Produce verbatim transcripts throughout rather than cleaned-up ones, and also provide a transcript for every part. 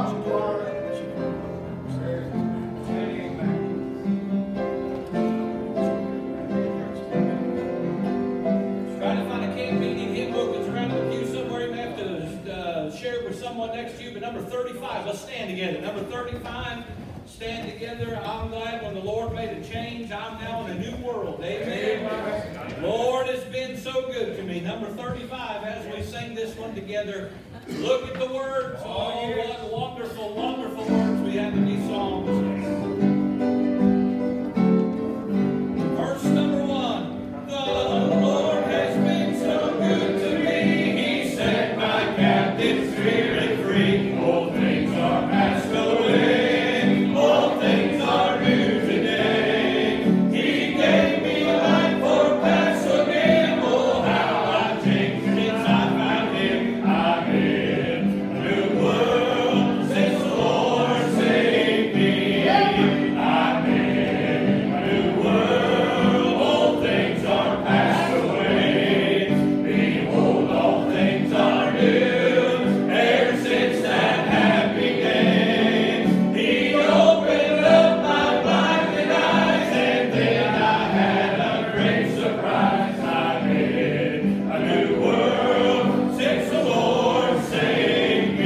Let's stand together. Number thirty-five, stand together. I'm glad when the Lord made a change, I'm now in a new world. Amen. Amen. Lord has been so good to me. Number thirty-five, as we sing this one together, look at the words. Oh, what wonderful, wonderful words we have in these songs. Verse number one, the Lord has been so good to me. He set my captive spirit free. All things are passed away. All things are new today. He gave me life for pass again. Oh, how I've changed since I found Him. I'm in a new world since the Lord saved me. I'm in a new world. All things are passed away. Behold, all things are new. Ever since that happy day, He opened up my blinded eyes, and then I had a great surprise. I'm in a new world since the Lord saved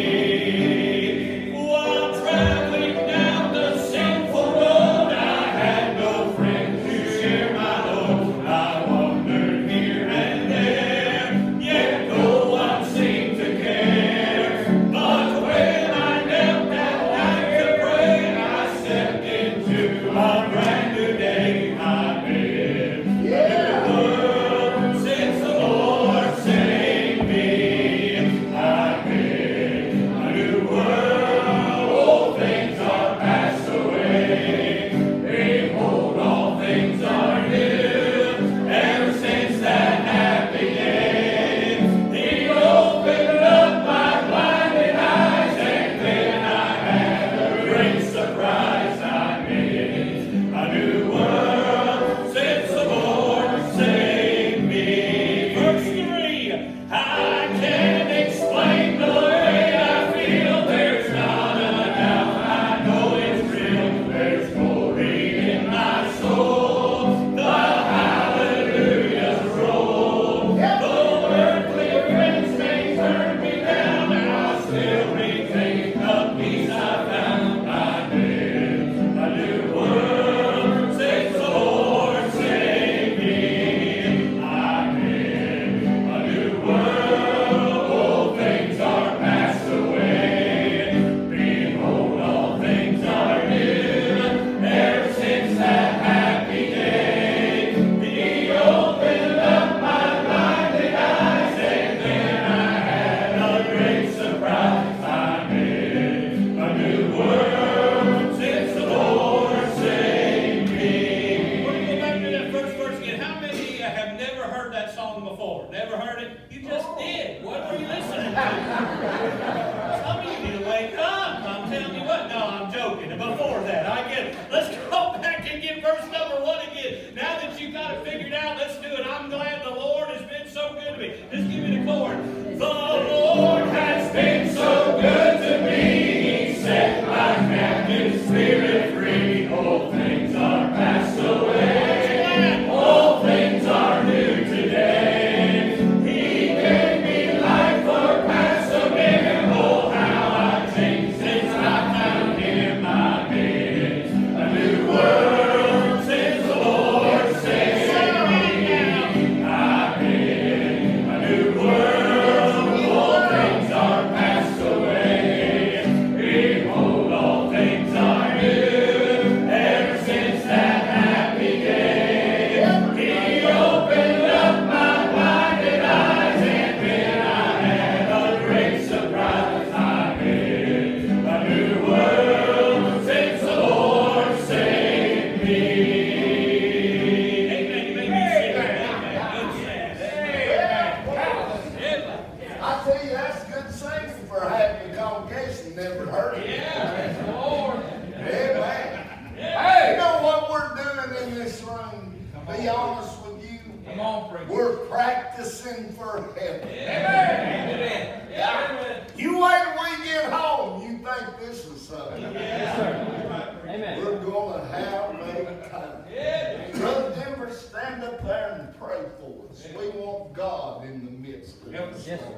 me. While traveling down the sinful road, I had no friend to share my load. I wandered here and there, yet no one seemed to care. But when I knelt that night to pray, I stepped into a brand new day. I'm in a new world since the Lord saved me. I'm in a new world. All things are passed away. Behold, all things are new. Ever since that happy day, He opened up my blinded eyes, and then I had a great surprise. I'm in a new world since the Lord saved me. Verse three, I can't explain the way I feel. There's not a doubt, I know it's real. There's glory in my soul. The hallelujahs roll. Though earthly friends may turn me down, I'll still retain the peace I found. I'm in a new world since the Lord saved me. I'm in a new world. All things are passed away. Behold, all things are new. Ever since that happy day, He opened up my blinded eyes, and then I had a great surprise. I'm in a new world since the Lord saved me. We're going to go back to that first verse again. How many uh, have never heard that song before? Never heard it? You just did. What were you listening to? Some of you need to wake up. I'm telling you what. No, I'm joking. Before that, I get it. Let's go back and get verse number one again. Now that you've got it figured out, let's do it. I'm glad the Lord has been so good to me. Just give me the chord. The Lord has been so good to me. He set my captive spirit free. All things are passed away. All things are new today. He gave me life for pass again. Oh, how I've changed since I found Him. I'm in a new world since the Lord saved me. I'm in a new world. like this is Sunday. Yes, sir. Amen. We're going to have a time. Yeah. Brother Denver, stand up there and pray for us. We want God in the midst of Yep. this. Yes, sir.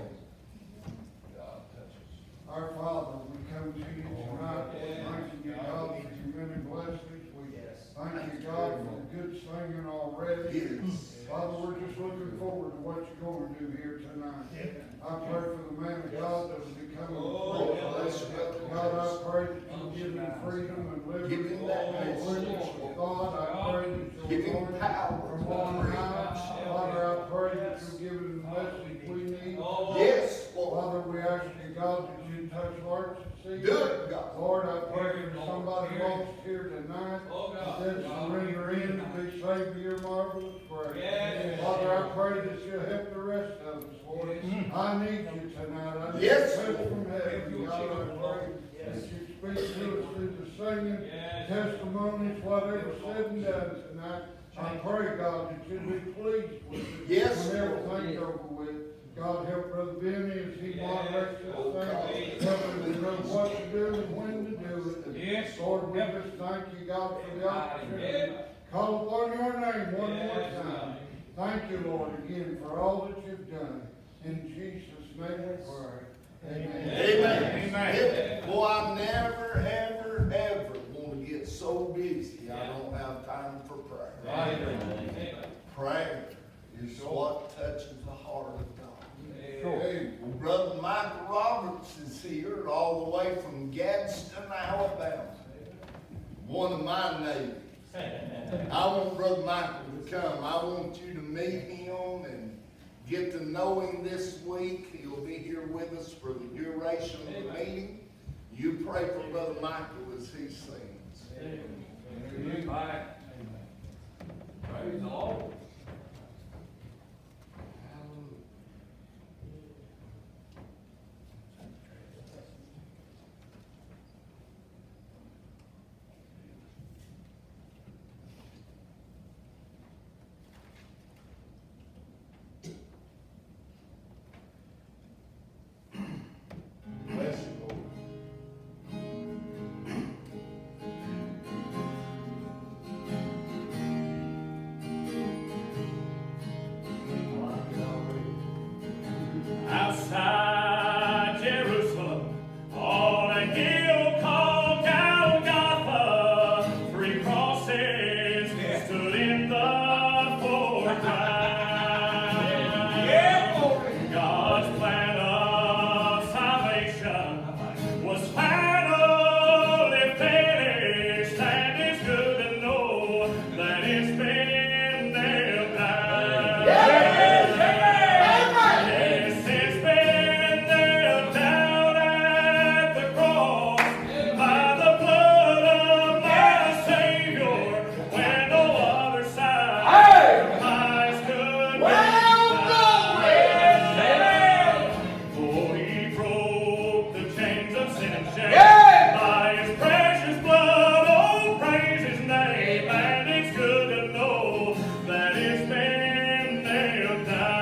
God touch us. Our Father, we come to you tonight, thanking you, God, for your many blessings. We thank you, God, for the good singing already. Yes. Father, we're just looking forward to what you're going to do here tonight. I pray for the man of God that will be coming Oh, before bless us. you, brother. God, I pray that you'll give him freedom and liberty. Give him that and message. God, I pray that you'll Give him warn him power. from on high. Father, I pray that you'll give him the message we need. Yes, Lord. Father, we ask you, God, that you touch hearts and see. Do it, God. Lord, I pray for somebody lost here tonight Oh, God. that surrender in to be saved by your marvelous grace. Yes. Father, I pray that you'll help the rest of us, Lord. I need you tonight. I need Yes. you touch from heaven. God, I pray that you speak to us through the singing, Yes. testimonies, whatever said and done tonight. I pray, God, that you'll be pleased with it. Yes. When everything's over with. God, help Brother Benny as he moderates this thing. Help him to know what to do and when to do it. And Yes. Lord, we just thank you, God, for the opportunity. Call upon your name one more Yes. time. Thank you, Lord, again for all that you've done. In Jesus' name we pray. Amen. Amen. Amen. Boy, I never, ever, ever want to get so busy I don't have time for prayer. Right. Prayer is what touches the heart of God. Hey, Well, Brother Michael Roberts is here all the way from Gadsden, Alabama. One of my neighbors. I want Brother Michael to come. I want you to meet him and get to know him this week. He'll be here with us for the duration of the meeting. You pray for Brother Michael as he sings. Amen. Praise the Lord. Bless you, Lord. Outside Jerusalem, on a hill called Golgotha, three crosses stood in the foreground. God's plan of salvation was finally finished, and it's good to know that it's been nailed down. Yes, it's been nailed down at the cross by the blood of my Savior, when no other sacrifice could be found. For he broke the chains of sin and shame by his precious blood. Oh, praise his name, and it's good to know that it's been nailed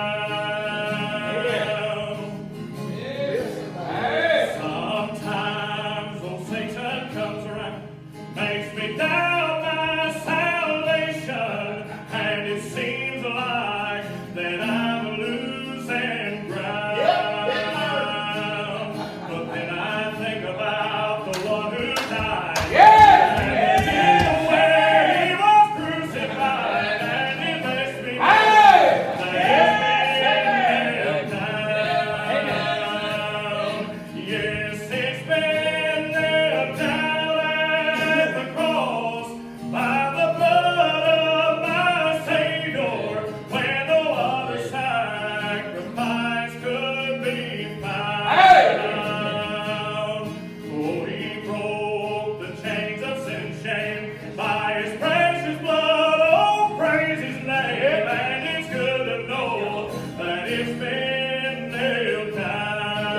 down. Sometimes old Satan comes around, makes me doubt my salvation, and it seems like that I'm losing ground. But then I think about the one who died, and where he was crucified, and it makes me know that it's been nailed down. Yes, it's been nailed down at the cross by the blood of my Savior, when no other sacrifice could be found. For he broke the chains of sin and shame by his precious blood. Oh, praise his name, and it's good to know that it's been nailed down.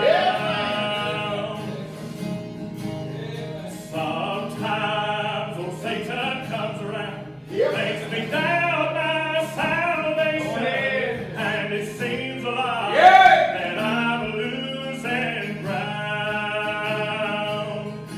Sometimes old Satan comes around, makes me doubt my salvation, and it seems like that I'm losing ground.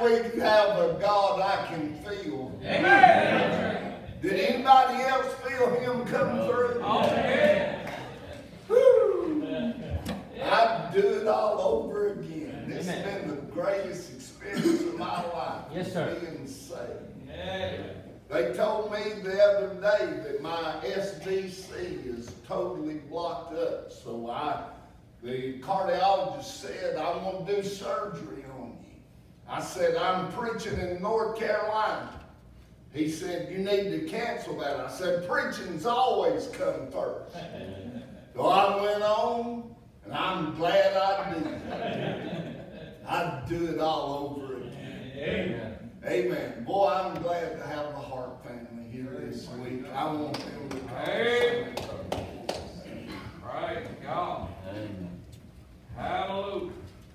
we have a God I can feel. Amen. Did anybody else feel him come through? Amen. Woo. I'd do it all over again. This has been the greatest experience of my life. Yes, sir. Being saved. Amen. They told me the other day that my S D C is totally blocked up. So I, the cardiologist said, I want to do surgery on you. I said, I'm preaching in North Carolina. He said, you need to cancel that. I said, preaching's always come first. So I went on, and I'm glad I did. I'd do it all over again. Amen. Amen. Boy, I'm glad to have the Hart family here this week. I want them to come. Amen. Praise God. Amen. Hallelujah.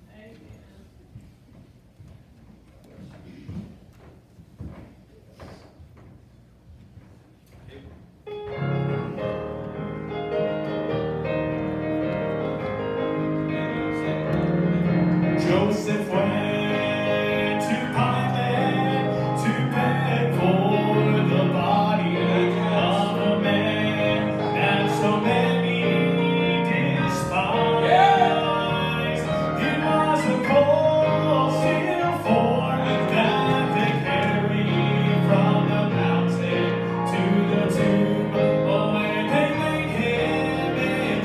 Joseph went to Pilate to beg for the body of a man that so many despise. It was a cold steel form that they carried from the mountain to the tomb, oh, where they laid him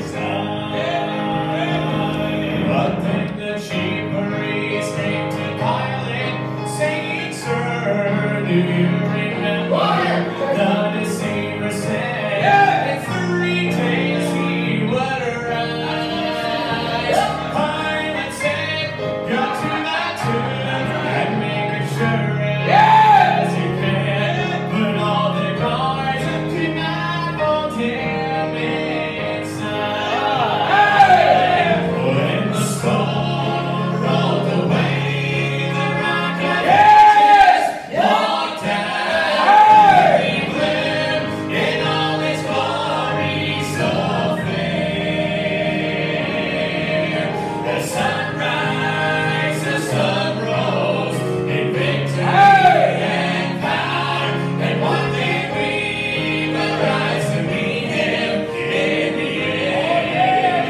inside. But then the chief priests came to Pilate, saying, Sir, do you remember the deceiver said in three days he would arise? Pilate said, go to that tomb and make assurance as you can, but all the guards could not hold him inside. When the stone rolled away, the rock of ages walked out, glimpse in all its glory so fair. The sunrise, the sun rose in victory and power, and one day we will rise to meet him in the air.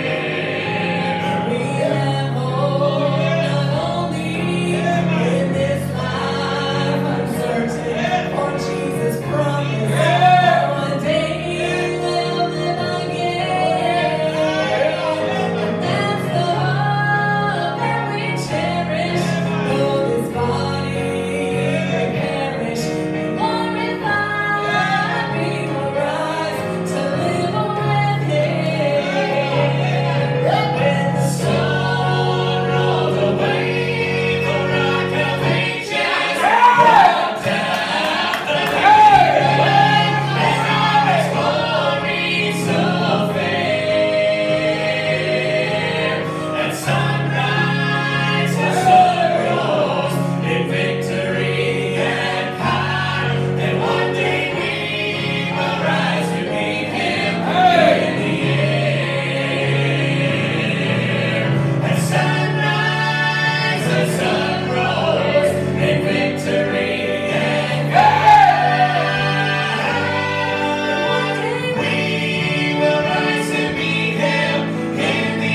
We have hope not only in this life uncertain, for Jesus promised that one day we'll live again. And that's the hope that we cherish, though this body may perish, glorified we will rise to live with him. When the Sun rolled away, the rock of ages walked out the highway, and all its glory so fair. At sunrise, the sun rose in victory and power, and one day we will rise to meet him in the air. At sunrise, the sun rose in victory and power. We will rise to meet him in the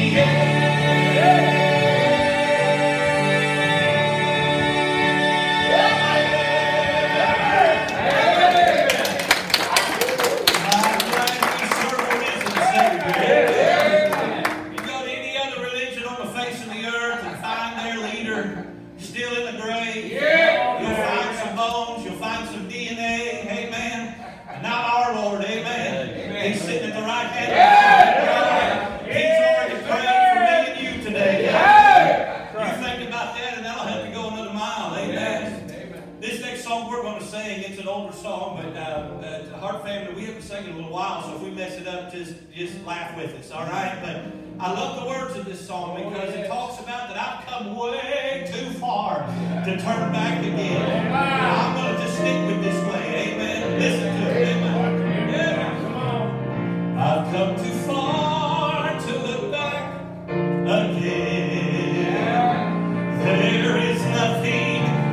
You go to any other religion on the face of the earth and find their leader still in the grave. You'll find some bones, you'll find some D N A, amen. And not our Lord, amen. He's sitting at the right hand of God. He's already prayed for me and you today. You think about that and that'll help you go another mile, amen. This next song we're going to sing, it's an older song, but uh, uh, the Hart family, we haven't sung it in a little while, so if we mess it up, just, just laugh with us, all right? But I love the words of this song because it talks about that I've come way too far to turn back again. I'm going to just stick with this way, amen? Listen to it, amen? Yeah. Come on. I've come too far to look back again. There is nothing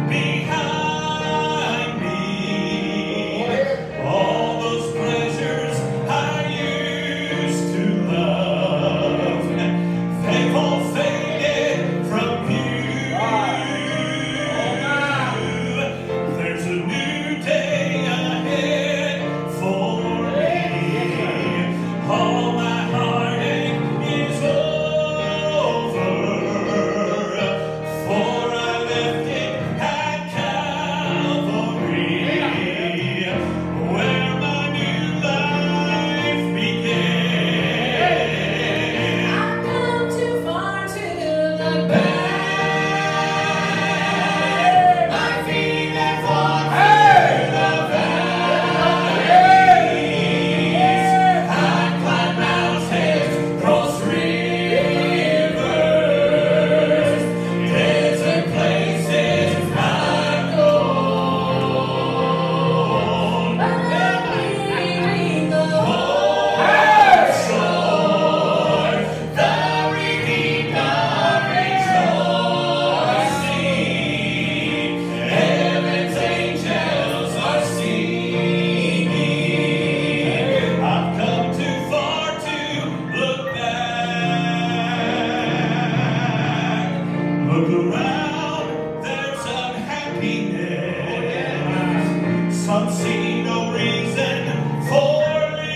Some see no reason for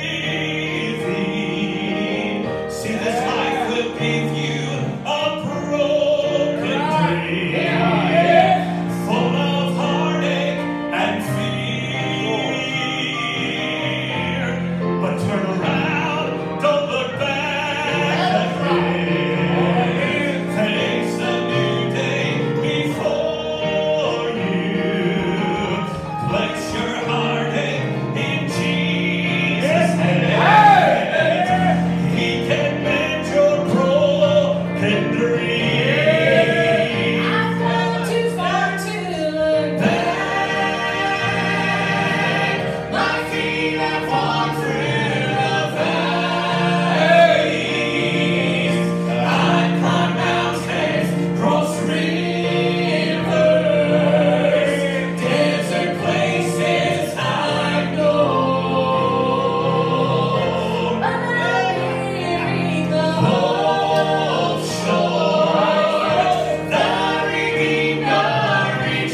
living. See, this life will give you a broken dream, full of heartache and fear. But turn around, don't look back again. Face the new day before you. Place your heartache in Jesus' hands. He can mend your broken dream. I've come too far to look back. My feet have walked through the valleys. I've climbed mountains, crossed rivers, desert places I've known. But I'm hearing the Old shore, the redeemed are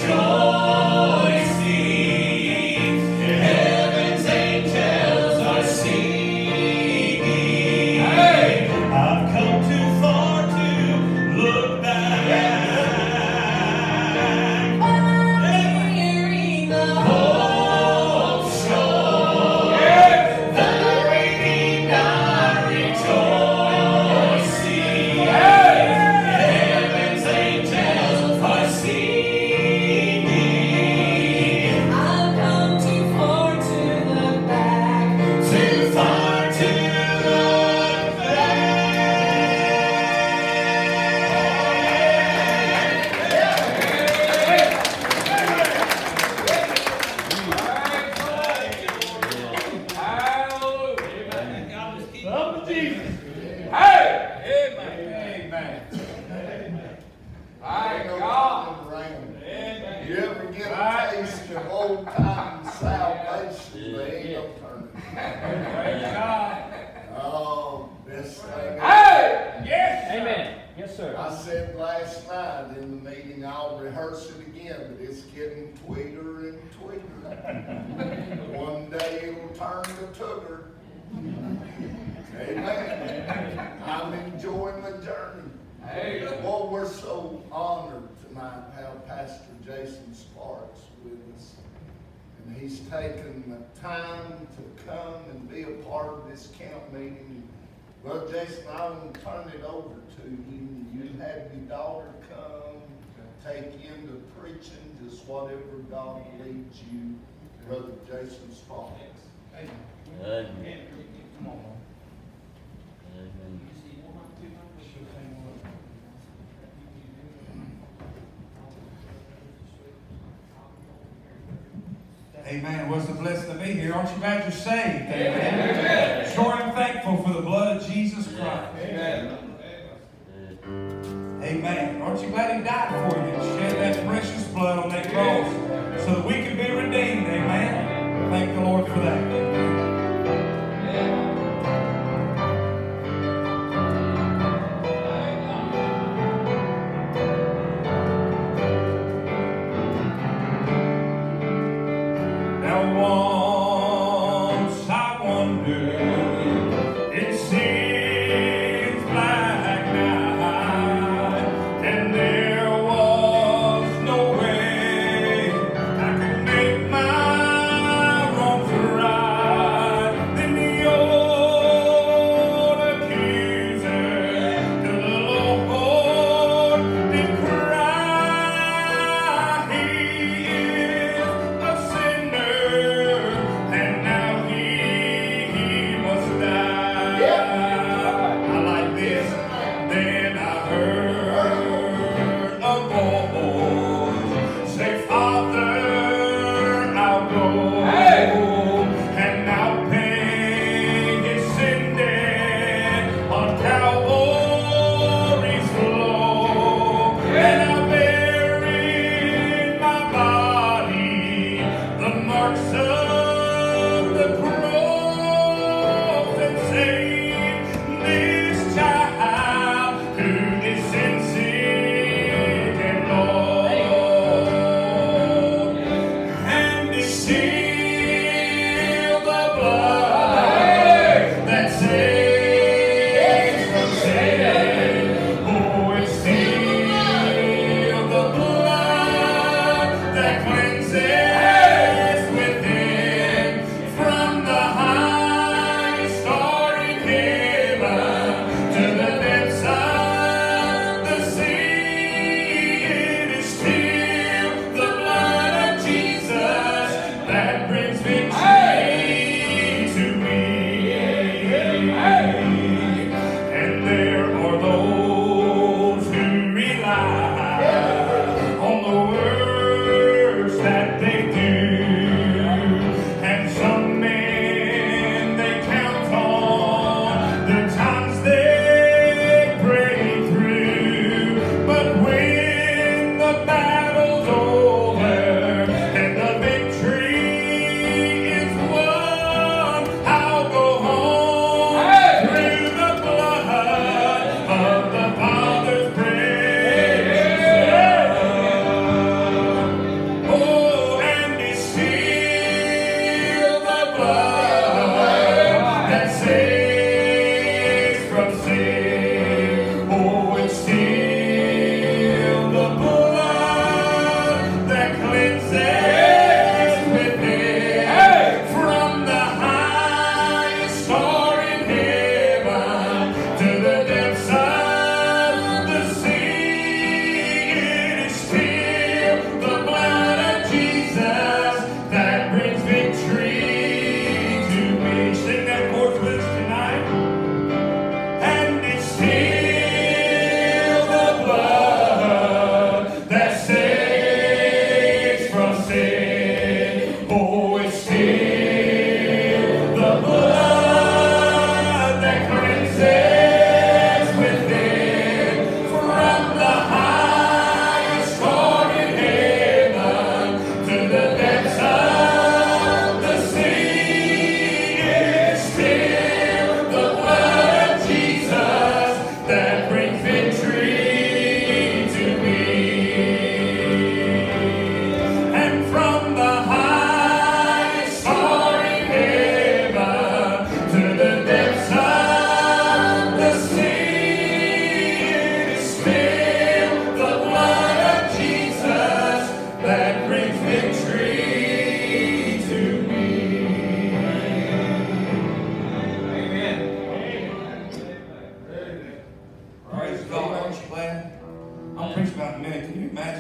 rejoicing. Heaven's angels are singing. I've come too far to look back. But I'm hearing the Old shore, the redeemed are rejoicing. Heaven's angels are singing. I've come too far to look back. Too far to look You ever get a taste of old time salvation? They ain't no turning. Oh, this thing. Amen. Yes, sir. I said last night in the meeting, I'll rehearse it again, but it's getting tweeter and tweeter. One day it'll turn to tooter. Amen. I'm enjoying the journey. Well, we're so honored tonight to have Pastor Jason Sparks with us. And he's taken the time to come and be a part of this camp meeting. Well, Jason, I want to turn it over to you. You have your daughter come, take you into preaching, just whatever God leads you. Brother Jason Sparks. Amen. Amen. Well, it's a blessing to be here. Aren't you glad you're saved? Amen. Amen. Sure and thankful for the blood of Jesus Christ. Amen. Amen. Aren't you glad He died for you and shed that precious blood on that cross so that we can be redeemed? Amen. Thank the Lord for that. Now once I wondered, it seems like night, and there was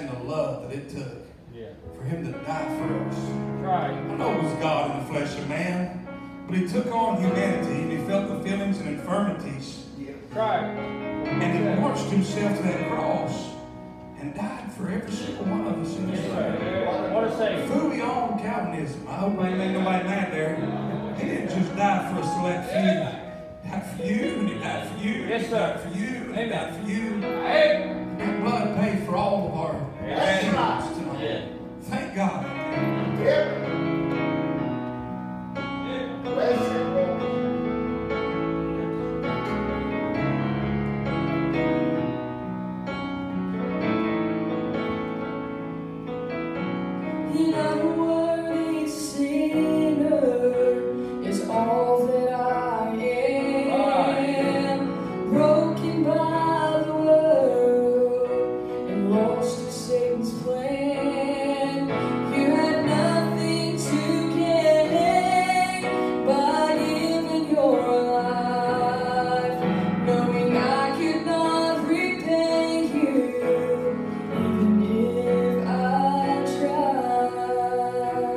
understand the love that it took Yeah. for him to die for us. Right. I know it was God in the flesh of man, but he took on humanity and he felt the feelings and infirmities. Right. And he marched himself to that cross and died for every single one of us in this Yes, room. sir. What a Savior. Fooey on Calvinism. I hope I ain't made nobody mad there. He didn't just die for a select few. He died for you, and he died for you, and Yes, he sir. died for you, and he died for you. Hey. That blood paid for all of our Amen. sins tonight. Yeah. Thank God. Yep. Bless you, Lord. And I'm a worthy sinner is all that I am, broken by the world and lost to Satan's plan. You had nothing to gain by giving your life, knowing I could not repay you, even if I tried.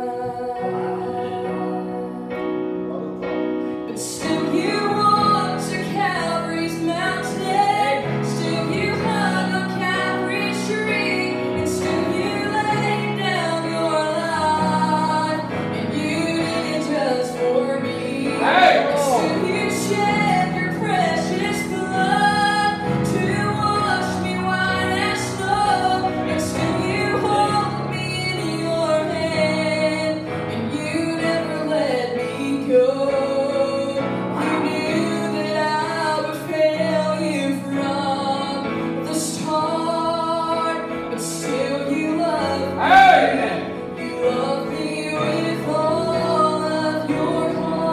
But still you walked to Calvary's mountain, still you hung on Calvary's tree, and still you laid down your life, and you did it just for me. And still you shed your precious blood to wash me white as snow, and still you hold me in your hand, and you never let me go. You knew that I would fail you from the start, but still you love me. Amen. You love me with all of your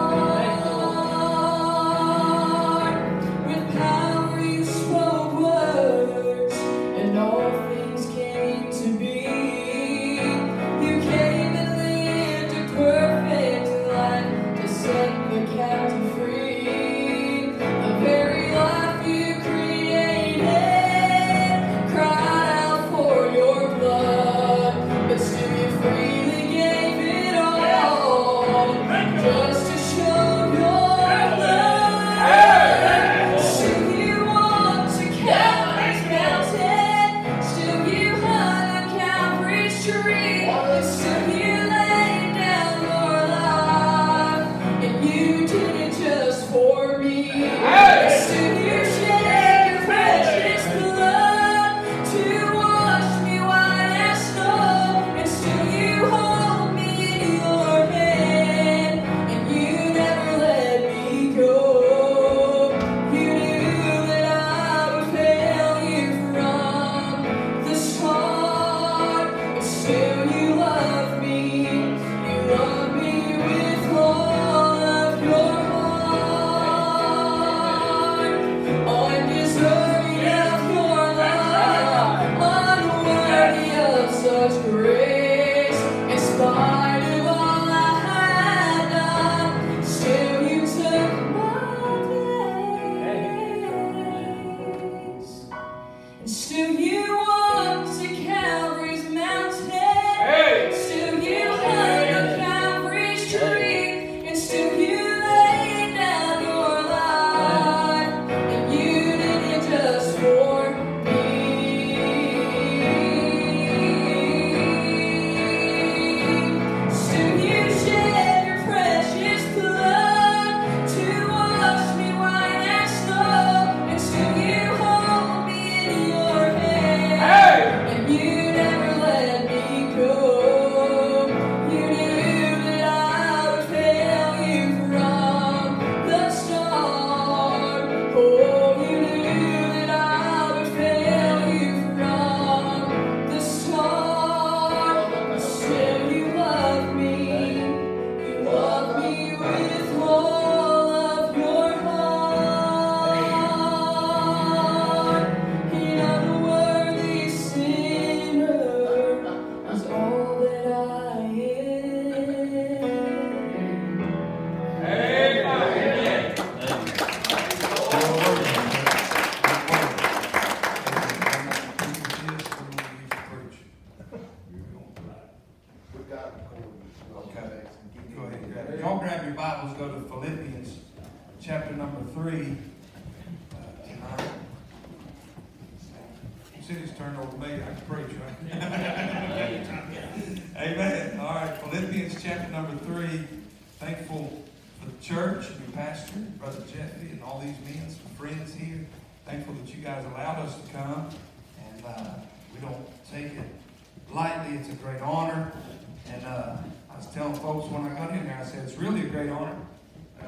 heart. With power you spoke words, and all things came to be. You came and lived a perfect life to set the captive free. The very life you created cried out for your blood, but still you freely gave it all just to show your love. Still you walked to Calvary's mountain, still you hung on Calvary's tree, and still you laid down your life, and you did it just for me. And still you shed your precious blood to wash me white as snow, and still you hold me in your hand, and you never let me go. You knew that I would fail you from the start, but still you love me. You love me with all of your heart. Oh, I'm deserving of your love, unworthy of such grace. In spite of all I had done, still you took my place. And still you walked to Calvary's mountain, go to Philippians chapter number three uh, tonight. City's turned over to me. I can preach, right? Amen. All right, Philippians chapter number three. Thankful for the church and your pastor, Brother Jeffy, and all these men, some friends here. Thankful that you guys allowed us to come. And uh, we don't take it lightly. It's a great honor. And uh, I was telling folks when I got in there, I said, it's really a great honor uh,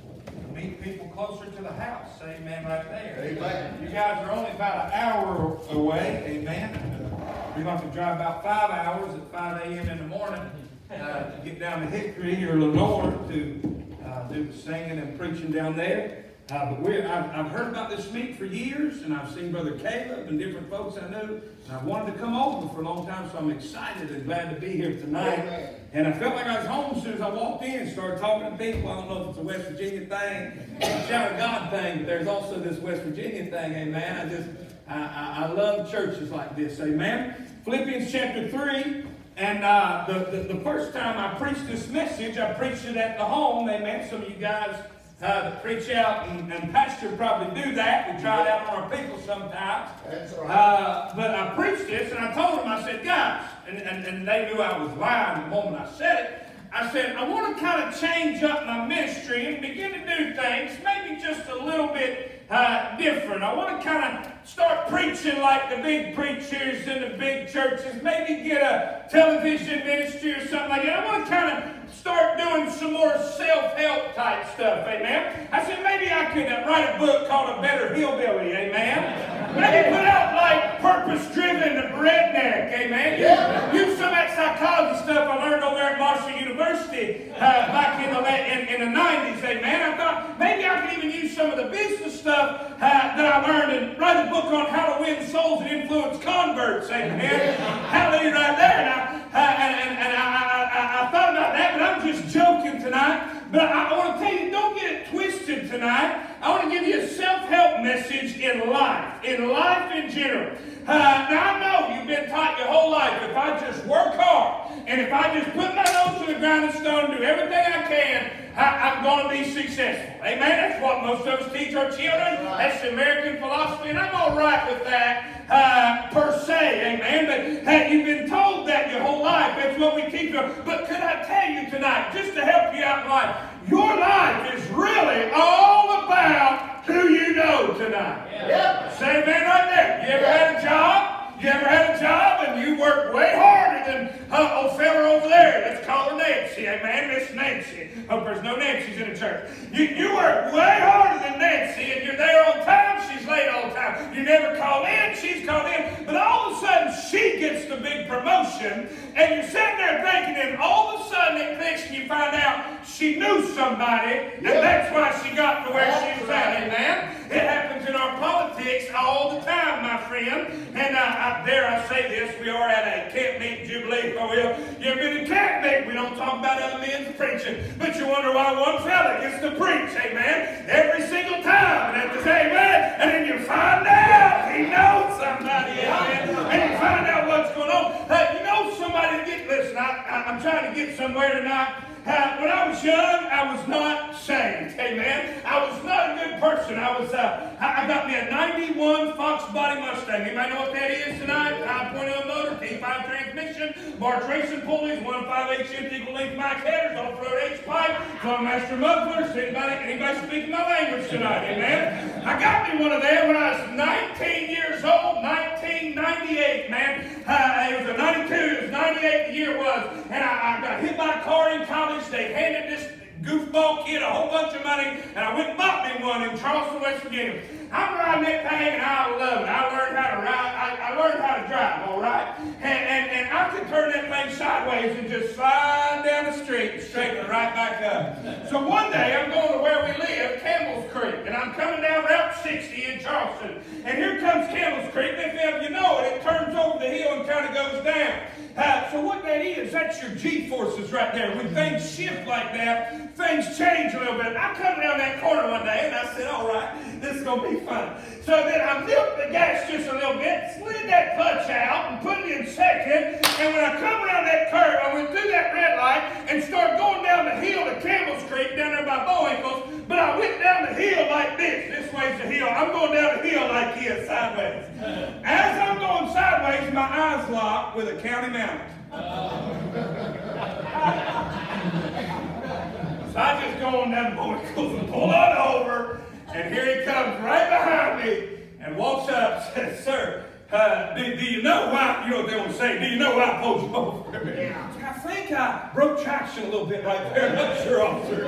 to meet people closer to the house. Say amen right there. Amen. You guys are only about an hour away. Amen. Uh, we're going to drive about five hours at five a m in the morning uh, to get down to Hickory or Lenore to uh, do the singing and preaching down there. Uh, but we're, I've, I've heard about this meet for years, and I've seen Brother Caleb and different folks I knew, and I've wanted to come over for a long time, so I'm excited and glad to be here tonight. Amen. And I felt like I was home as soon as I walked in and started talking to people. I don't know if it's a West Virginia thing, it's a shout of God thing, but there's also this West Virginia thing, amen. I just, I, I, I love churches like this, amen. Philippians chapter three, and uh, the, the, the first time I preached this message, I preached it at the home, amen. Some of you guys Uh, that preach out, and, and pastor probably do that. We try it out on our people sometimes. That's right. Uh, but I preached this, and I told them, I said, guys, and, and, and they knew I was lying the moment I said it. I said, I want to kind of change up my ministry and begin to do things maybe just a little bit uh, different. I want to kind of start preaching like the big preachers in the big churches. Maybe get a television ministry or something like that. I want to kind of start doing some more self-help type stuff, amen. I said maybe I could uh, write a book called A Better Hillbilly, amen. Maybe put out like Purpose-Driven Redneck, amen. Yeah. Use some of that psychology stuff I learned over there at Marshall University uh, back in the, in, in the nineties, amen. I thought maybe I could even use some of the business stuff uh, that I learned and write a book on how to win souls and influence converts, amen. Hallelujah right there. Now, uh, and, and, and I, I, I, I thought about that, but I'm just joking tonight. But I, I want to tell you, don't get it twisted tonight. I want to give you a self-help message in life, in life in general. Uh, now, I know you've been taught your whole life, if I just work hard, and if I just put my nose to the grindstone, do everything I can, I, I'm going to be successful. Amen? That's what most of us teach our children. That's the American philosophy, and I'm all right with that uh, per se. Amen? But hey, you've been told that your whole life. That's what we teach you. But could I tell you tonight, just to help you out in life, your life is really all about who you know tonight. Yep. Say amen right there. You ever had a job? You ever had a job and you worked way harder than uh, old fella over there? Let's call her Nancy. Amen, Miss Nancy. Hope there's no Nancy's in the church. You, you work way harder than Nancy, and you're there on time. She's late all the time. You never call in. She's called in. But all of a sudden, she gets the big promotion, and you're sitting there thinking, and all of a sudden, it clicks, and you find out she knew somebody, and that's why she got to where she was at. Amen. It happens in our politics all the time, my friend. And uh, I, dare I say this, we are at a camp meet jubilee, if I will. You ever been to camp meet? We don't talk about other men's preaching, but you wonder why one fella gets to preach, amen, every single time. And at the same way, and then you find out he knows somebody, amen, and you find out what's going on. Uh, you know somebody, get, listen, I, I, I'm trying to get somewhere tonight. Uh, when I was young, I was not saved, amen. I was not a good person. I was, uh, I, I got me a ninety-one Fox Body Mustang. Anybody know what that is tonight? five point oh motor, T five transmission, March racing pulleys, one five eight inch equal length mic headers, off-road H-pipe, master mufflers. Anybody, anybody speaking my language tonight, amen? I got me one of them when I was nineteen years old, nineteen ninety-eight, man. Uh, it was a ninety-two, it was ninety-eight the year was, and I, I got hit by a car in college. They handed this goofball kid a whole bunch of money, and I went and bought me one in Charleston, West Virginia. I'm riding that thing, and I love it. I learned how to ride. I, I learned how to drive, all right? And, and, and I could turn that thing sideways and just slide down the street and straighten it right back up. So one day, I'm going to where we live, Campbell's Creek, and I'm coming down Route sixty in Charleston. And here comes Campbell's Creek, and if you know it, it turns over the hill and kind of goes down. Uh, so what that is, that's your G-forces right there. When things shift like that, things change a little bit. I come around that corner one day, and I said, all right, this is going to be fun. So then I milked the gas just a little bit, slid that clutch out, and put it in second. And when I come around that curve, I went through that red light and started going down the hill to Campbell's Creek, down there by is. This way's the hill. I'm going down the hill like he is, sideways. As I'm going sideways, my eyes lock with a county mountain. So I just go on down the motorcycle and pull on over, and here he comes right behind me and walks up and says, "Sir, uh, do, do you know why," you know what they want to say, "do you know why I pulled you over?" Yeah. I think I broke traction a little bit right there. I'm not sure,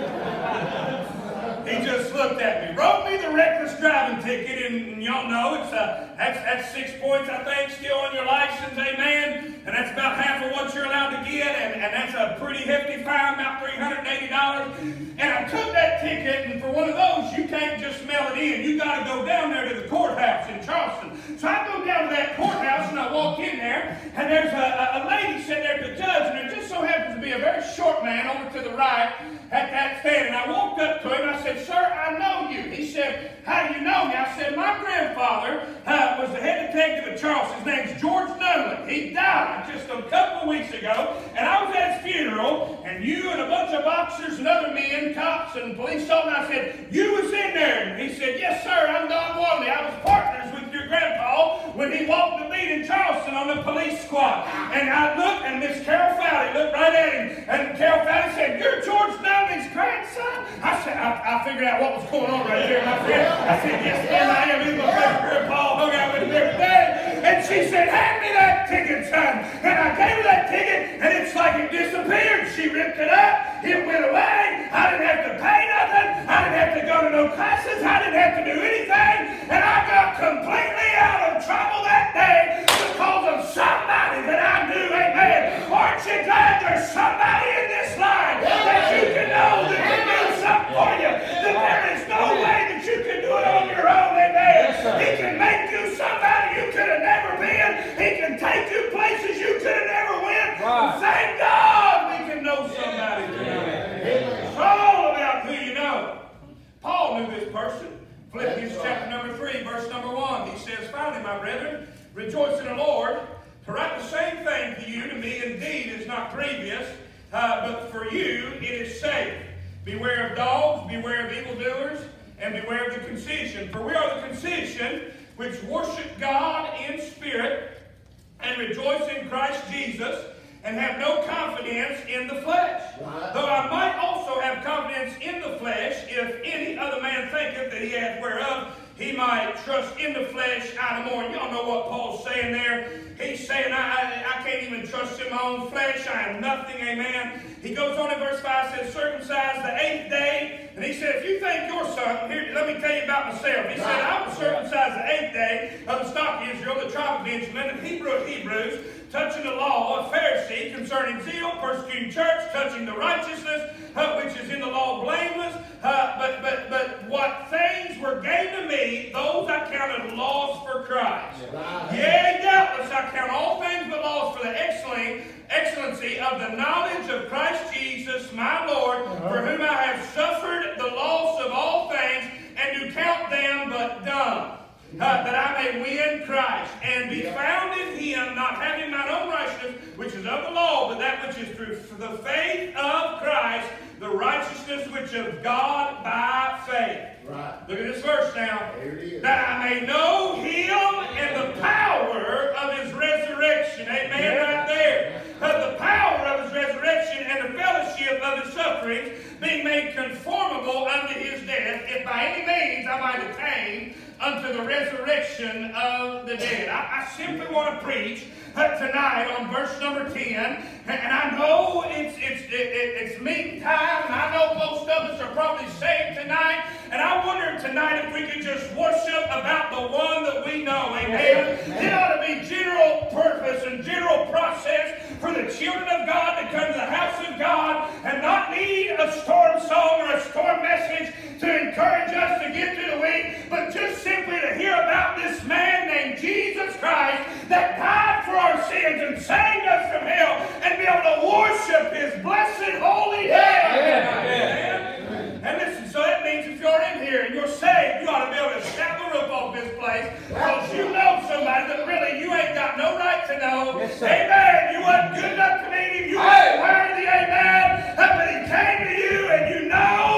officer. He just looked at me, wrote me the reckless driving ticket, and, and y'all know it's uh, that's, that's six points, I think, still on your license, amen? And that's about half of what you're allowed to get, and, and that's a pretty hefty fine, about three hundred eighty dollars. And I took that ticket, and for one of those, you can't just mail it in. You got to go down there to the courthouse in Charleston. So I go down to that courthouse, and I walk in there, and there's a, a, a lady sitting there at the judge, and there just so happens to be a very short man over to the right at that stand. And I walked up to him, and I said, "Sir, I know you." He said, "How do you know me?" I said, "My grandfather uh, was the head detective of Charleston. His name's George Nunley. He died just a couple of weeks ago, and I was at his funeral, and you and a bunch of boxers and other men, cops and police officers," I said, "You was in there." And he said, "Yes, sir, I'm Don Worley. I was partners with your grandpa when he walked the beat in Charleston on the police squad." And I looked, and Miss Carol Fowley looked right at him, and Carol Fowley said, "You're George Nunley's grandson?" I said, I, I figured out what was going on right there, my friend. I said, "Yes, ma'am, I am. He's my favorite grandpa. Hung out with him every day." And she said, "Hand me that ticket, son." And I gave her that ticket, and it's like it disappeared. She ripped it up. It went away. I didn't have to pay nothing. I didn't have to go to no classes. I didn't have to do anything. And I got completely out of trouble that day because of somebody that I knew. Amen. Aren't you glad there's somebody in this line that you can know that can do something for you? That there is no way that you can do it on your own. Amen. He can make you somebody you could have never been. He can take you places you could have never went. Right. Thank God we can know somebody tonight. It's all about who you know. Paul knew this person. Philippians chapter number three, verse number one. He says, "Finally, my brethren, rejoice in the Lord. To write the same thing to you, to me indeed, is not grievous, uh, but for you it is safe. Beware of dogs, beware of evildoers, and beware of the concision. For we are the concision which worship God in spirit, and rejoice in Christ Jesus, and have no confidence in the flesh. Though I might also have confidence in the flesh, if any other man thinketh that he hath whereof he might trust in the flesh I no more." And y'all know what Paul's saying there. He's saying, I, I, I can't even trust in my own flesh. I am nothing, amen. He goes on in verse five, says, "Circumcised the eighth day." And he said, if you think you're something, here, let me tell you about myself. He said, "I was circumcised the eighth day of the stock of Israel, the tribe of Benjamin, and Hebrew of Hebrews, touching the law, a Pharisee, concerning zeal, persecuting church, touching the righteousness, uh, which is in the law, blameless. Uh, but, but, but what things were gained to me, those I counted loss for Christ. Right. Yea, doubtless I count all things but loss for the excellency, excellency of the knowledge of Christ Jesus, my Lord, for whom I have suffered the loss of all things, and do count them but dung, Uh, that I may win Christ, and be found in him, not having mine own righteousness, which is of the law, but that which is through the faith of Christ, the righteousness which of God by faith." Right. Look at this verse now. There it is. "That I may know him and the power of his resurrection." Amen, yeah. Right there. "Of the power of his resurrection and the fellowship of his sufferings, being made conformable unto his death, if by any means I might attain unto the resurrection of the dead." I, I simply want to preach uh, tonight on verse number ten, and, and I know it's it's it, it, it's meeting time, and I know most of us are probably saved tonight, and I wonder tonight if we could just worship about the one that we know. Amen. It ought to be general purpose and general process for the children of God to come to the house of God and not need a storm song or a storm message to encourage us to get through the week, but just simply to hear about this man named Jesus Christ that died for our sins and saved us from hell, and be able to worship his blessed holy name. Yeah. Amen. And listen, so that means if you're in here and you're saved, you ought to be able to snap the roof off this place, because you know somebody that really you ain't got no right to know. Yes, amen. You wasn't good enough to meet him. You weren't worthy. Amen. But he came to you, and you know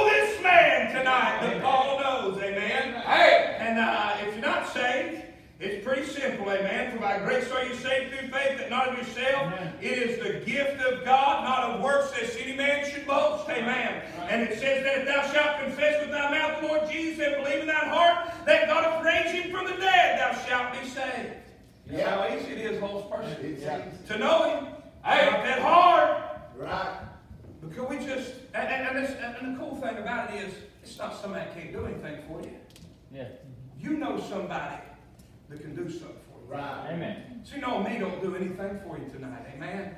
by grace are you saved through faith, that not of yourself. It is the gift of God, not of works, lest any man should boast. Amen. And it says that if thou shalt confess with thy mouth the Lord Jesus and believe in thine heart that God hath raised him from the dead, thou shalt be saved. You know how easy it is, Holy Spirit, Yeah. to know him. Hey, not that hard. Right. Because we just, and, and, and, this, and the cool thing about it is, it's not somebody that can't do anything for you. Yeah. You know somebody that can do something for you. Right. Amen. See, knowing me don't do anything for you tonight. Amen.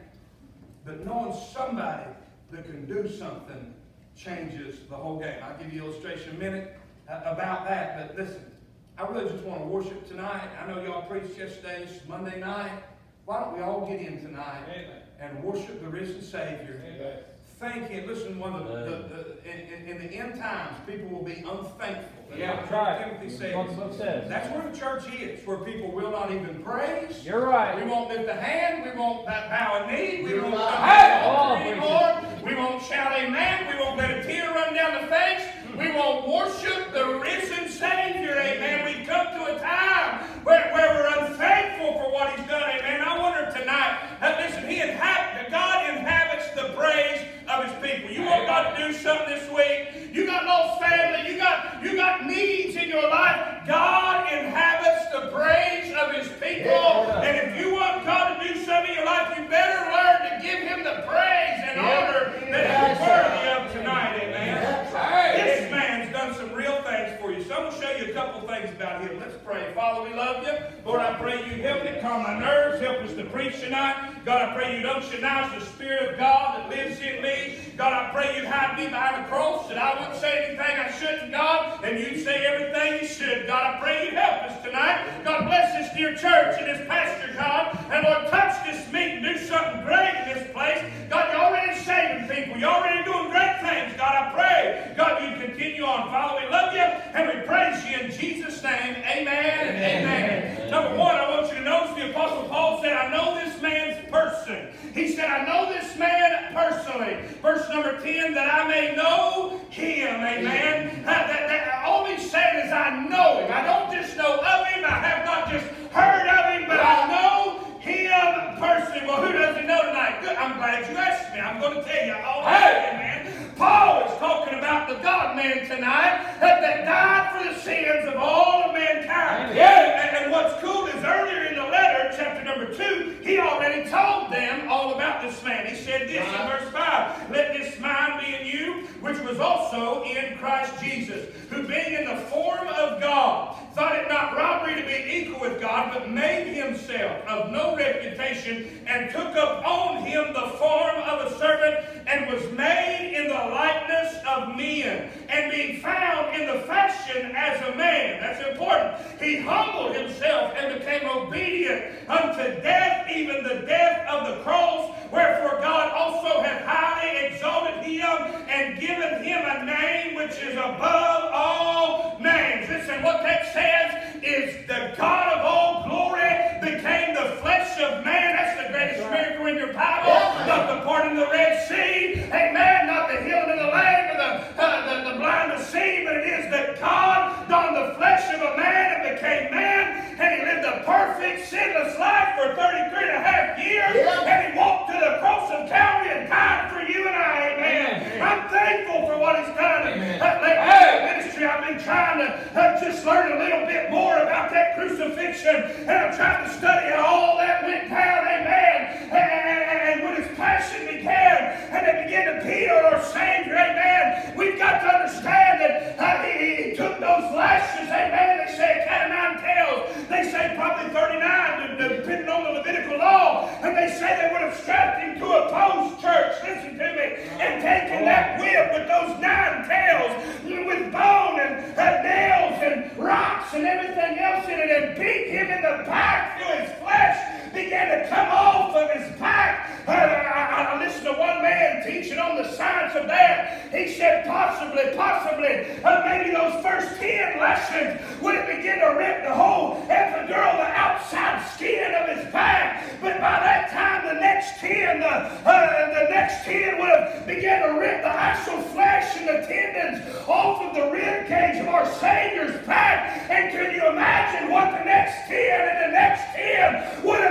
But knowing somebody that can do something changes the whole game. I'll give you an illustration in a minute uh, about that. But listen, I really just want to worship tonight. I know y'all preached yesterday. It's Monday night. Why don't we all get in tonight Amen. and worship the risen Savior? Amen. Thank Him. Listen, one of the, the, the in, in, in the end times, people will be unthankful. Yeah, That's that's right. Timothy says. That's what the book says. That's where the church is, where people will not even praise. You're right. We won't lift a hand. We won't bow a knee. We You're won't right. come Hey! to the altar Oh, anymore. We won't shout amen. We won't let a tear run down the face. We won't worship the risen Savior. Amen. We've come to a time where, where we're unthankful for what He's done. Amen. I wonder tonight, uh, listen, He inhabits, God inhabits the praise of His people. You want God to do something this week? You got lost family. You got, you got needs in your life. God inhabits the praise of His people. And if you want God to do something in your life, you better learn to give Him the praise and honor that He's worthy of tonight. Amen. Hey, this man's done some real things for you. So I'm going to show you a couple things about Him. Let's pray. Father, we love you. Lord, I pray you help me calm my nerves. Help us to preach tonight. God, I pray you'd unctionize the Spirit of God that lives in me. God, I pray you'd hide me behind the cross, that I wouldn't say anything I shouldn't, God, and you'd say everything you should. God, I pray you'd help us tonight. God, bless this dear church and this pastor, God, and Lord, touch this meeting. Do something great in this place. God, you're already saving people. You're already doing great things. God, I pray, God, you continue on. Father, we love you, and we praise you in Jesus' name. Amen and amen. Amen. Number one, I want you to notice the Apostle Paul said, I know this man's person. He said, I know this man personally. Verse number ten, that I may know him. Amen. Uh, that, that, all he's saying is, I know him. I don't just know of him. I have not just heard of him, but I know him personally. Well, who does he know tonight? Good. I'm glad you asked me. I'm going to tell you all about it, man. Paul is talking about the God-man tonight that, that died for the sins of all of mankind. Yeah. And, and what's cool is earlier in the letter, chapter number two, he already told them all about this man. He said this in verse five, let this mind be in you, which was also in Christ Jesus, who being in the form of God, thought it not robbery to be equal with God, but made himself of no reputation, and took upon him the form of a servant, and was made in the likeness of men, and being found in the fashion as a man. That's important. He humbled himself and became obedient unto death, even the death of the cross. Wherefore God also hath highly exalted him and given him a name which is above all names. Listen, what that says is the God of all glory became the flesh of man. That's the greatest miracle in your Bible. Not the part in the Red Sea. Amen. Not the healing of the lame or the, uh, the, the blind to see, but it is that God donned the flesh of a man and became man, and he lived a perfect, sinless life for thirty-three and a half years, and he walked to the cross of Calvary and died for you and I. Amen. Amen. I'm thankful for what he's done. Amen. Uh, lately in the ministry, I've been trying to uh, just learn a little bit more about that crucifixion, and I'm trying to study how all that went down. Amen. And, and, and when his passion began, and it began to beat on our Savior. Amen. We've got to understand that uh, he, he took those lashes. Amen. They say a cat of nine tails. They say probably thirty-nine, depending on the Levitical law. And they say they would have strapped him to a post, church. Listen to me. And taken that whip with those nine tails, with bone and uh, nails and rocks and everything else in it, and beat him in the back till his flesh began to come off of his back. Uh, I, I listened to one man teaching on the science of that. He said possibly, possibly, uh, maybe those first ten lessons would have begun to rip the whole epidural, the outside skin of his back. But by that time, the next ten, the, uh, the next ten would have begun to rip the actual flesh and the tendons off of the rib cage of our Savior's back. And can you imagine what the next ten and the next ten would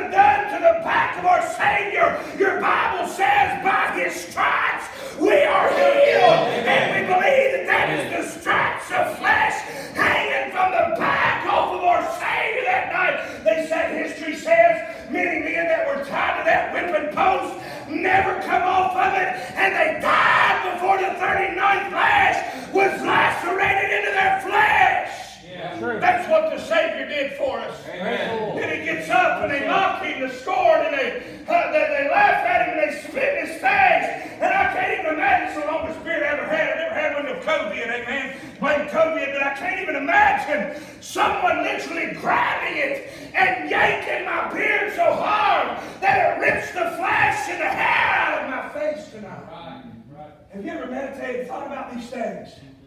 back of our Savior. Your Bible says by His stripes we are healed. And we believe that that is the stripes of flesh hanging from the back off of our Savior that night. They said, history says, many men that were tied to that whipping post never come off of it, and they died before the thirty-ninth lash was lacerated into their flesh. Yeah. That's what the Savior did for us. Amen. Then He gets up and they mock Him, they scorn, and they, uh, they, they laugh at Him and they spit in His face. And I can't even imagine so long the Spirit I ever had. I never had one of COVID, amen. Blame COVID, but I can't even imagine someone literally grabbing it and yanking my beard so hard that it rips the flesh and the hair out of my face tonight. Right, right. Have you ever meditated, thought about these things?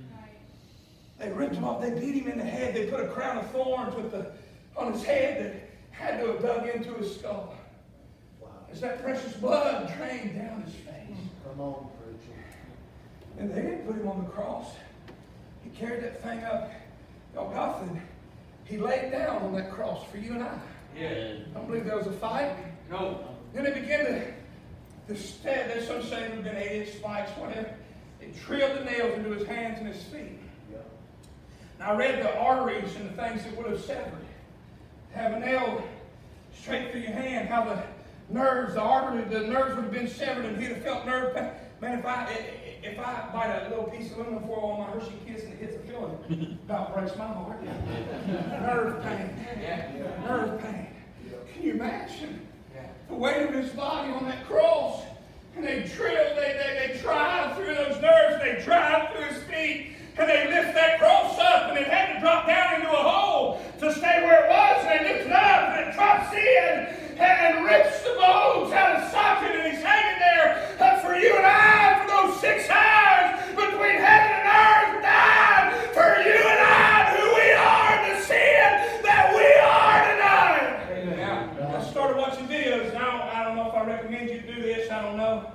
They ripped him off. They beat him in the head. They put a crown of thorns with the, on his head that had to have dug into his skull. Wow. As that precious blood drained down his face. Come on, preacher. And they didn't put him on the cross. He carried that thing up Golgotha. And He laid down on that cross for you and I. Yeah. I don't believe there was a fight. No. Then they began to, to stab. There's some saying there have been eight inch spikes, whatever. They drilled the nails into his hands and his feet. Now, I read the arteries and the things that would have severed. Have a nail straight through your hand, how the nerves, the artery, the nerves would have been severed, and he'd have felt nerve pain. Man, if I if I bite a little piece of aluminum foil on my Hershey Kiss and it hits the filling, about breaks my heart. Nerve pain. Nerve pain. Can you imagine the weight of his body on that cross? And they drilled, they, they, they drive through those nerves, they drive through his feet. And they lift that cross up, and it had to drop down into a hole to stay where it was. And they lift it up, and it drops in and, and rips the bones out of the socket, and he's hanging there uh, for you and I for those six hours between heaven and earth, died for you and I, who we are, and the sin that we are tonight. Amen. I started watching videos. Now I don't know if I recommend you to do this. I don't know.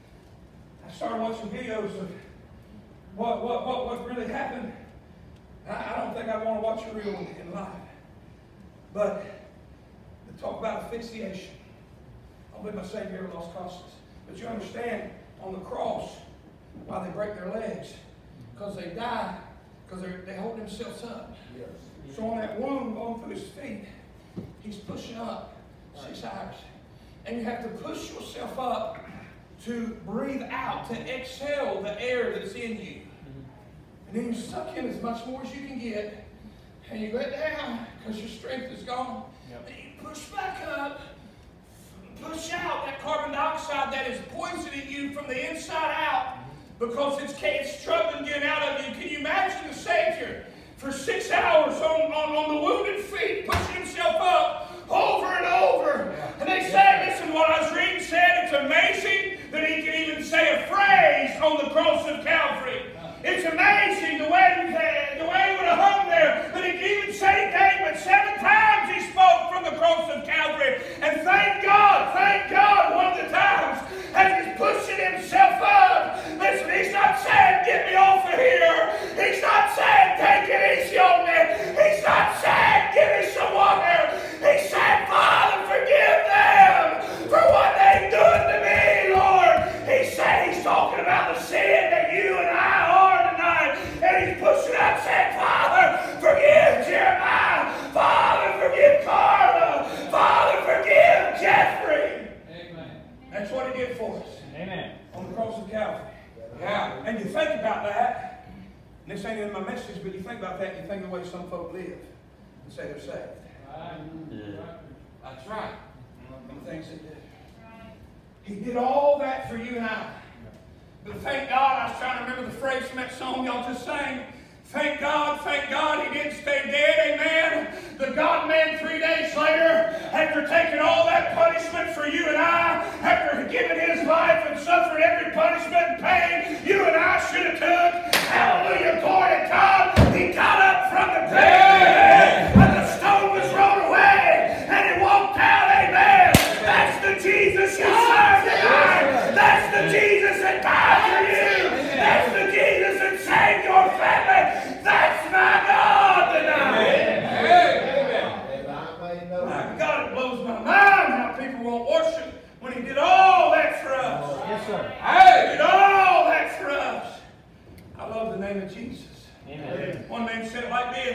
I started watching videos of What, what, what, what really happened. I, I don't think I want to watch a real one in life. But to talk about asphyxiation. I don't believe my Savior ever lost consciousness. But you understand, on the cross, why they break their legs. Because they die, because they hold themselves up. Yes. So on that wound going through his feet, he's pushing up six hours. And you have to push yourself up to breathe out, to exhale the air that's in you. And then you suck in as much more as you can get, and you let down because your strength is gone. Yep. And you push back up, push out that carbon dioxide that is poisoning you from the inside out because it's, it's struggling getting out of you. Can you imagine the Savior for six hours on, on, on the wounded feet, pushing himself up over and over? Yeah. And they say, listen, what I was reading said, it's amazing that he can even say a phrase on the cross of Calvary. It's amazing the way, the way he would have hung there, that he can even say David seven times he spoke from the cross of Calvary. And thank God, thank God, one of the times, as he's pushing himself up, listen, he's not saying, get me off of here. He's not saying, take it easy on me. He's not saying, give me some water. He said, Father, forgive them for what they've done to me, Lord. He said, he's talking about the sin that you and I are tonight. And he's pushing up saying, Father, forgive Jeremiah. Father, forgive Carla. Father, forgive Jeffrey. Amen. That's what he did for us. Amen. On the cross of Calvary. Yeah. And you think about that, and this ain't in my message, but you think about that and you think of the way some folk live and say they're saved. Right. Yeah. That's right. And the things they did. He did all that for you and I. But thank God, I was trying to remember the phrase from that song y'all just sang. Thank God, thank God he didn't stay dead, amen. The God-man three days later, after taking all that punishment for you and I, after giving his life and suffering every punishment and pain you and I should have took, hallelujah, glory to God, he got up from the grave, and the stone was rolled away, and he walked out, amen. That's the Jesus you serve tonight. That's the Jesus that died for you. That's the Jesus that saved your family. That's my God tonight. Amen. Amen. My God, it blows my mind how people won't worship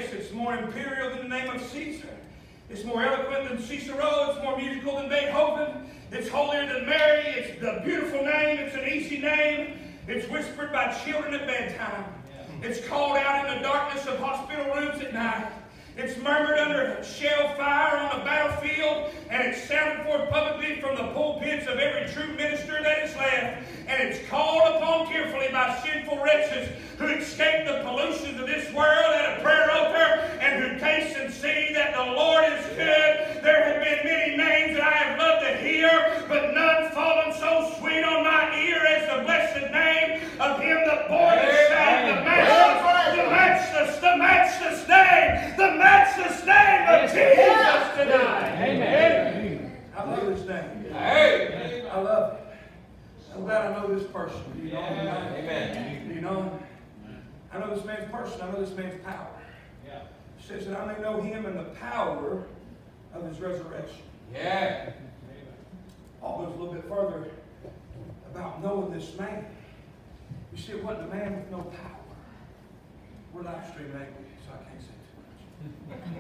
this. It's more imperial than the name of Caesar. It's more eloquent than Cicero. It's more musical than Beethoven. It's holier than Mary. It's the beautiful name. It's an easy name. It's whispered by children at bedtime. It's called out in the darkness of hospital rooms at night. It's murmured under shell fire on the battlefield, and it's sounded forth publicly from the pulpits of every true minister that is left. And it's called upon tearfully by sinful wretches who escape the pollutions of this world at a prayer altar and who taste and see that the Lord is good. There have been many names that I have loved to hear, but none fallen so sweet on my ear as the blessed name of him that bore the shout, the matchless, the matchless, the matchless name, the matchless name of Jesus tonight. Amen. I love this name. Hey. I love it. I'm glad I know this person. Do you know him? Amen. Do you know him? I know this man's person. I know this man's power. Yeah. It says that I may know him and the power of his resurrection. Yeah. I'll go a little bit further about knowing this man. You see, it wasn't a man with no power. We're live streaming, ain't we? So I can't say too much.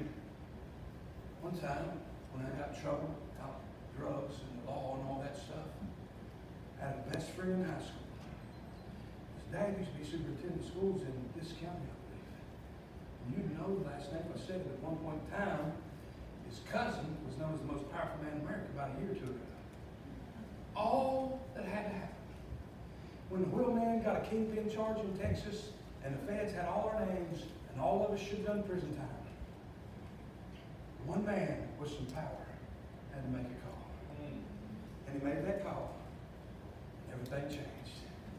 One time, when I got in trouble about drugs and the law and all that stuff, I had a best friend in high school. His dad used to be superintendent of schools in this county, I believe. And you know the last name I said at one point in time, his cousin was known as the most powerful man in America about a year or two ago. All that had to happen. When the wheelman got a kingpin charge in Texas, and the feds had all our names, and all of us should have done prison time, one man with some power had to make a call. And he made that call. Everything changed.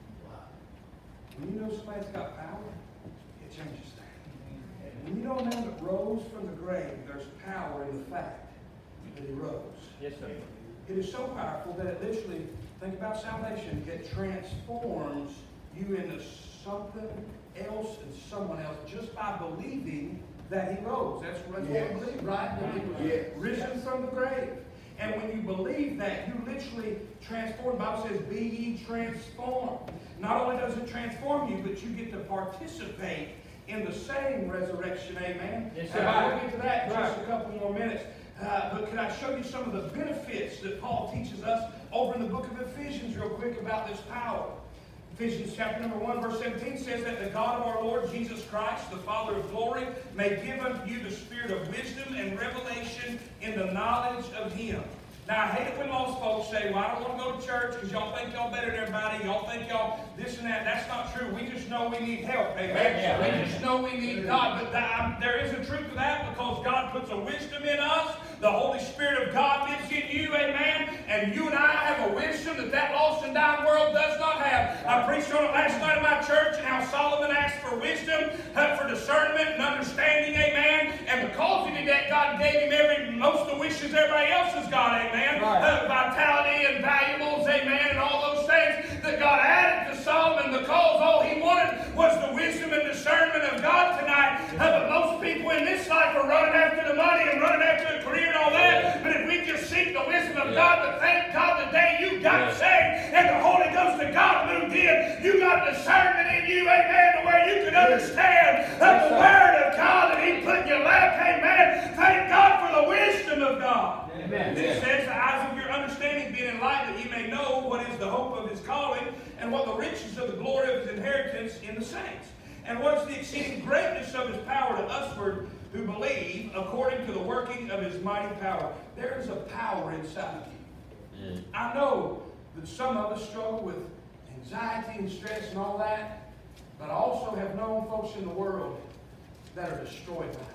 When you know somebody's got power, it changes things. When you know a man that rose from the grave, there's power in the fact that he rose. Yes, sir. It is so powerful that it literally, think about salvation, it transforms you into something else and someone else just by believing that he rose. That's, that's Yes. what we believe, right? That he was Yes. risen from the grave. And when you believe that, you literally transform. The Bible says, be ye transformed. Not only does it transform you, but you get to participate in the same resurrection. Amen. Yes, Uh, sir. I'll get to that in just Right. a couple more minutes. Uh, but can I show you some of the benefits that Paul teaches us over in the book of Ephesians real quick about this power? Ephesians chapter number one, verse seventeen says that the God of our Lord Jesus Christ, the Father of glory, may give unto you the spirit of wisdom and revelation in the knowledge of him. Now, I hate it when lost folks say, well, I don't want to go to church because y'all think y'all better than everybody. Y'all think y'all this and that. That's not true. We just know we need help. Amen. Yeah. We just know we need God. But that, um, there is a truth to that because God puts a wisdom in us. The Holy Spirit of God lives in you. Amen. And you and I have a wisdom that that lost and dying world does not have. I preached on it last night in my church and how Solomon asked for wisdom, uh, for discernment and understanding. Amen. And because he did that, God gave him every most of the wishes everybody else has got. Amen. Right. Uh, vitality and valuables, amen, and all those things that God added to Solomon because all he wanted was the wisdom and discernment of God tonight. Uh, but most people in this life are running after the money and running after the career and all that. But if we just seek the wisdom of Yeah. God, but thank God the day you got Yeah. saved and the Holy Ghost of God moved in, you got discernment in you, amen, to where you could understand uh, the Word of God that he put in your lap, amen. Thank God for the wisdom of God. Amen. It says, the eyes of your understanding being enlightened, that ye may know what is the hope of his calling, and what the riches of the glory of his inheritance in the saints, and what is the exceeding greatness of his power to usward who believe, according to the working of his mighty power. There is a power inside of you. Yeah. I know that some of us struggle with anxiety and stress and all that, but I also have known folks in the world that are destroyed by it.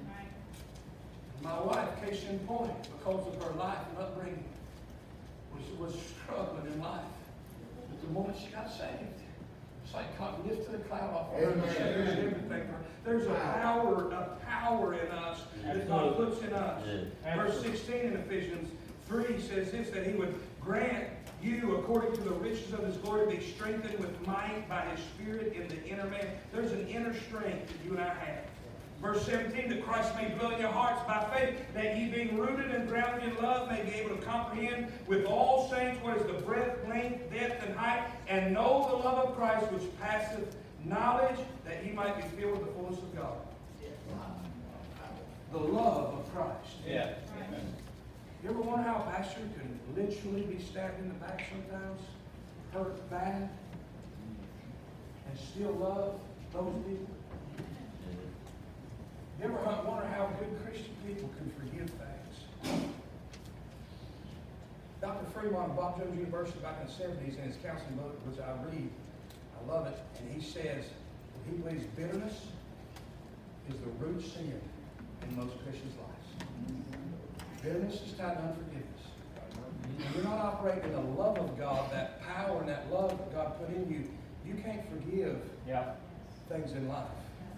My wife, case in point, because of her life and upbringing, was, was struggling in life. But the moment she got saved, it's like God lifted a cloud off of her and said, there's everything for her. There's a power, a power in us that God puts in us. Yeah. Verse sixteen in Ephesians three says this, that he would grant you, according to the riches of his glory, be strengthened with might by his Spirit in the inner man. There's an inner strength that you and I have. Verse seventeen, that Christ may dwell in your hearts by faith, that ye being rooted and grounded in love may be able to comprehend with all saints what is the breadth, length, depth, and height, and know the love of Christ which passeth knowledge, that ye might be filled with the fullness of God. The love of Christ. Yeah. You ever wonder how a pastor can literally be stabbed in the back sometimes, hurt bad, and still love those people? You ever wonder how good Christian people can forgive things? Doctor Fremont of Bob Jones University back in the seventies, in his counseling book, which I read, I love it, and he says he believes bitterness is the root sin in most Christians' lives. Bitterness is tied to unforgiveness. When you're not operating in the love of God, that power and that love that God put in you, you can't forgive Yeah. things in life.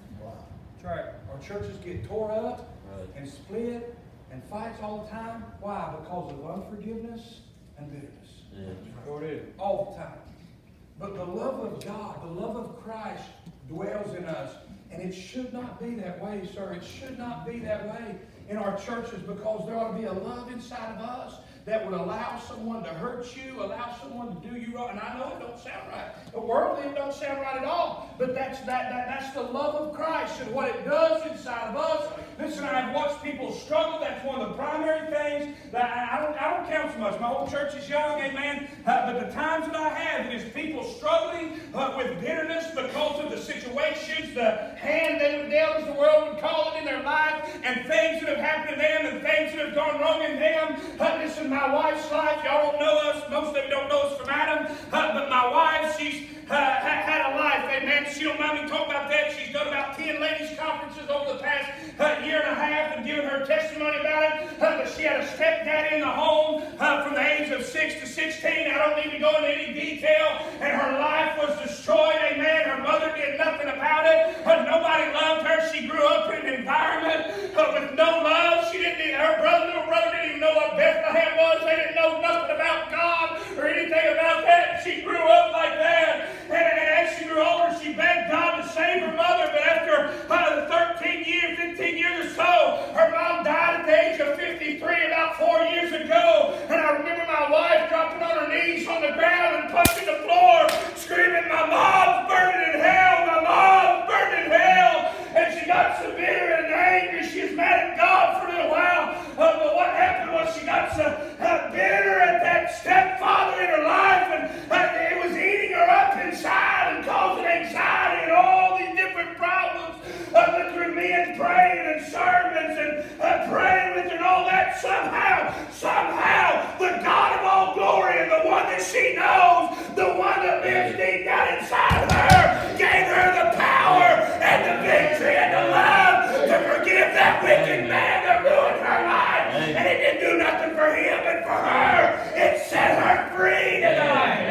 That's right. Our churches get tore up Right. and split and fights all the time. Why? Because of unforgiveness and bitterness. Yeah. Sure do. All the time. But the love of God, the love of Christ dwells in us. And it should not be that way, sir. It should not be that way in our churches, because there ought to be a love inside of us that would allow someone to hurt you, allow someone to do you wrong. And I know it don't sound right. The worldly, it don't sound right at all. But that's that, that that's the love of Christ and what it does inside of us. Listen, I've watched people struggle. That's one of the primary things that I, I don't I don't count so much. My whole church is young, amen. Uh, but the times that I have, it is people struggling uh, with bitterness because of the situations, the hand they would dealt, as the world would call it, in their life, and things that have happened to them and things that have gone wrong in them. Uh, listen, my wife's life, y'all don't know us. Most of you don't know us from Adam. Uh, but my wife, she's uh, ha had a life, amen. She don't mind me talking about that. She's done about ten ladies' conferences over the past uh, year and a half and given her testimony about it. Uh, but she had a stepdad in the home uh, from the age of six to sixteen. I don't need to go into any detail. And her life was destroyed, amen. Her mother did nothing about it. Uh, nobody loved her. She grew up in an environment uh, with no love. She didn't. Her brother, little brother, didn't even know what Bethlehem was. They didn't know nothing about God or anything about that. She grew up like that. And, and as she grew older, she begged God to save her mother. But after uh, thirteen years, fifteen years or so, her mom died at the age of fifty-three about four years ago. And I remember my wife dropping on her knees on the ground and punching the floor, screaming, "My mom's burning in hell! My mom's burning in hell!" And she got so bitter and angry, she was mad at God for a little while. Uh, but what happened was she got so uh, bitter at that stepfather in her life, and uh, it was eating her up inside and causing anxiety and all these different problems. Uh, but through me and praying and sermons and uh, praying with her and all that, somehow, somehow, the God of all glory and the one that she knows, the one that lives deep down inside of her, gave her the power and the victory and the love to forgive that wicked man that ruined her life. And it didn't do nothing for him, but for her, it set her free tonight.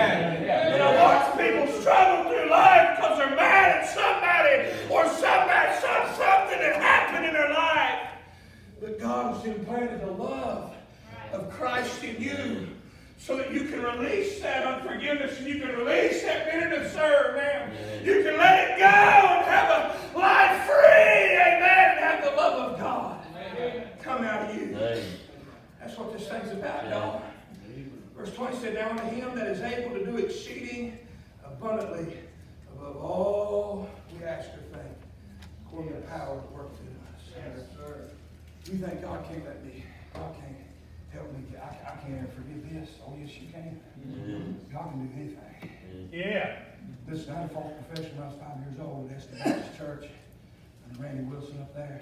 And I watch people struggle through life because they're mad at somebody or somebody, some, something that happened in their life. But God has implanted the love of Christ in you so that you can release that unforgiveness and you can release that bitterness, sir, man. You can let it go and have a life free, amen, and have the love of God come out of you. That's what this thing's about, y'all. Verse twenty said, "Now unto him that is able to do exceeding abundantly above all we ask or think, according to the power that works in us." Yes, sir. You think God can't let me, God can't help me, I, I can't ever forgive this. Oh, yes, you can. Mm-hmm. God can do anything. Yeah. Listen, I had a false confession when I was five years old at Esther Baptist Church, and Randy Wilson up there.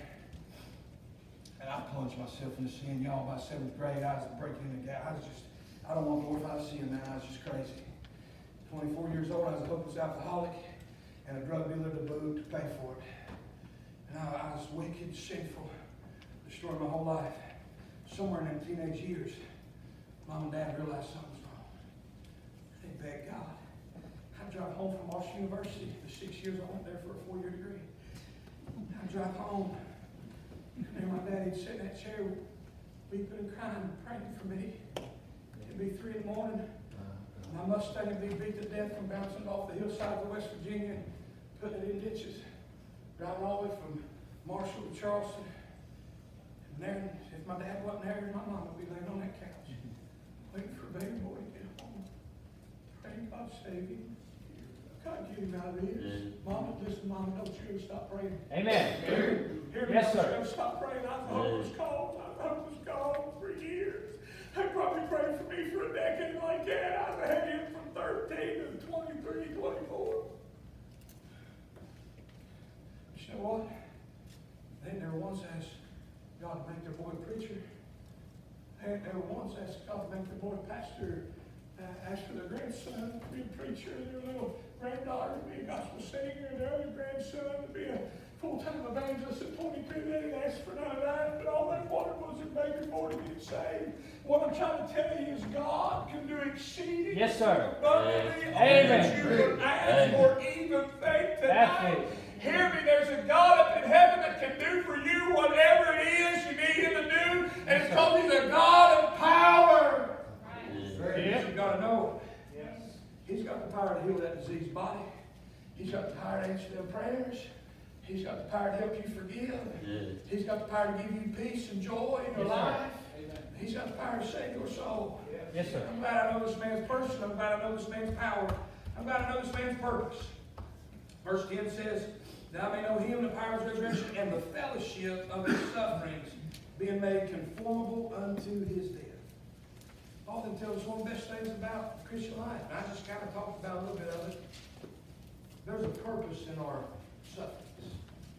And I plunged myself into sin, y'all. By seventh grade, I was breaking in the gap. I was just, I don't want to glorify sin now. I was just crazy. twenty-four years old, I was a hopeless alcoholic and a drug dealer to boot to pay for it. And I, I was wicked, sinful, destroyed my whole life. Somewhere in them teenage years, Mom and Dad realized something was wrong. They begged God. I drive home from Washington University. The six years I went there for a four-year degree. I drive home. And my daddy'd sit in that chair weeping and crying and praying for me. It'd be three in the morning. My Mustang would be beat to death from bouncing off the hillside of West Virginia and putting it in ditches. Driving all the way from Marshall to Charleston. And there, if my dad wasn't there, my mom would be laying on that couch, waiting for a baby boy to get home. Praying God save him. God get him out of this. Mama, listen, Mama, don't you ever stop praying. Amen. Hear me, Yes, don't sir. you ever stop praying. I thought it was called. I thought it was called for years. They probably prayed for me for a decade like that. I've had him from thirteen to twenty-three, twenty-four. But you know what? They never once asked God to make their boy a preacher. They never once asked God to make their boy a pastor. Uh, asked for their grandson to be a preacher, their little granddaughter to be a gospel singer, and their other grandson to be a full-time evangelist at twenty-two. They didn't ask for none of that, but all they wanted was their baby boy to get saved. What I'm trying to tell you is God can do exceeding Yes, sir. abundantly all Amen. that you can ask or even think That's tonight. it. Hear me, there's a God up in heaven that can do for you whatever it is you need him to do, and it's because he's a God of power. Yeah. You've got to know it. He's got the power to heal that diseased body. He's got the power to answer their prayers. He's got the power to help you forgive. He's got the power to give you peace and joy in your Yes, sir. life. He's got the power to save your soul. Yes, sir. I'm glad I know this man's person. I'm glad I know this man's power. I'm glad I know this man's purpose. Verse ten says, that I may know him, the power of his resurrection, and the fellowship of his sufferings, being made conformable unto his death. Often tells us one of the best things about the Christian life. And I just kind of talked about a little bit of it. There's a purpose in our sufferings.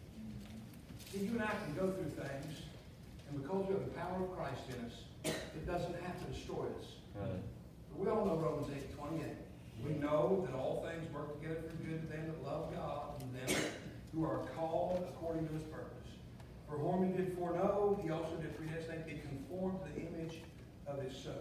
See, you and I can go through things, and because we have the power of Christ in us, it doesn't have to destroy us. Right. But we all know Romans eight twenty-eight. We know that all things work together for good to them that love God and them who are called according to his purpose. For whom he did foreknow, he also did predestinate, be conformed to the image of his Son.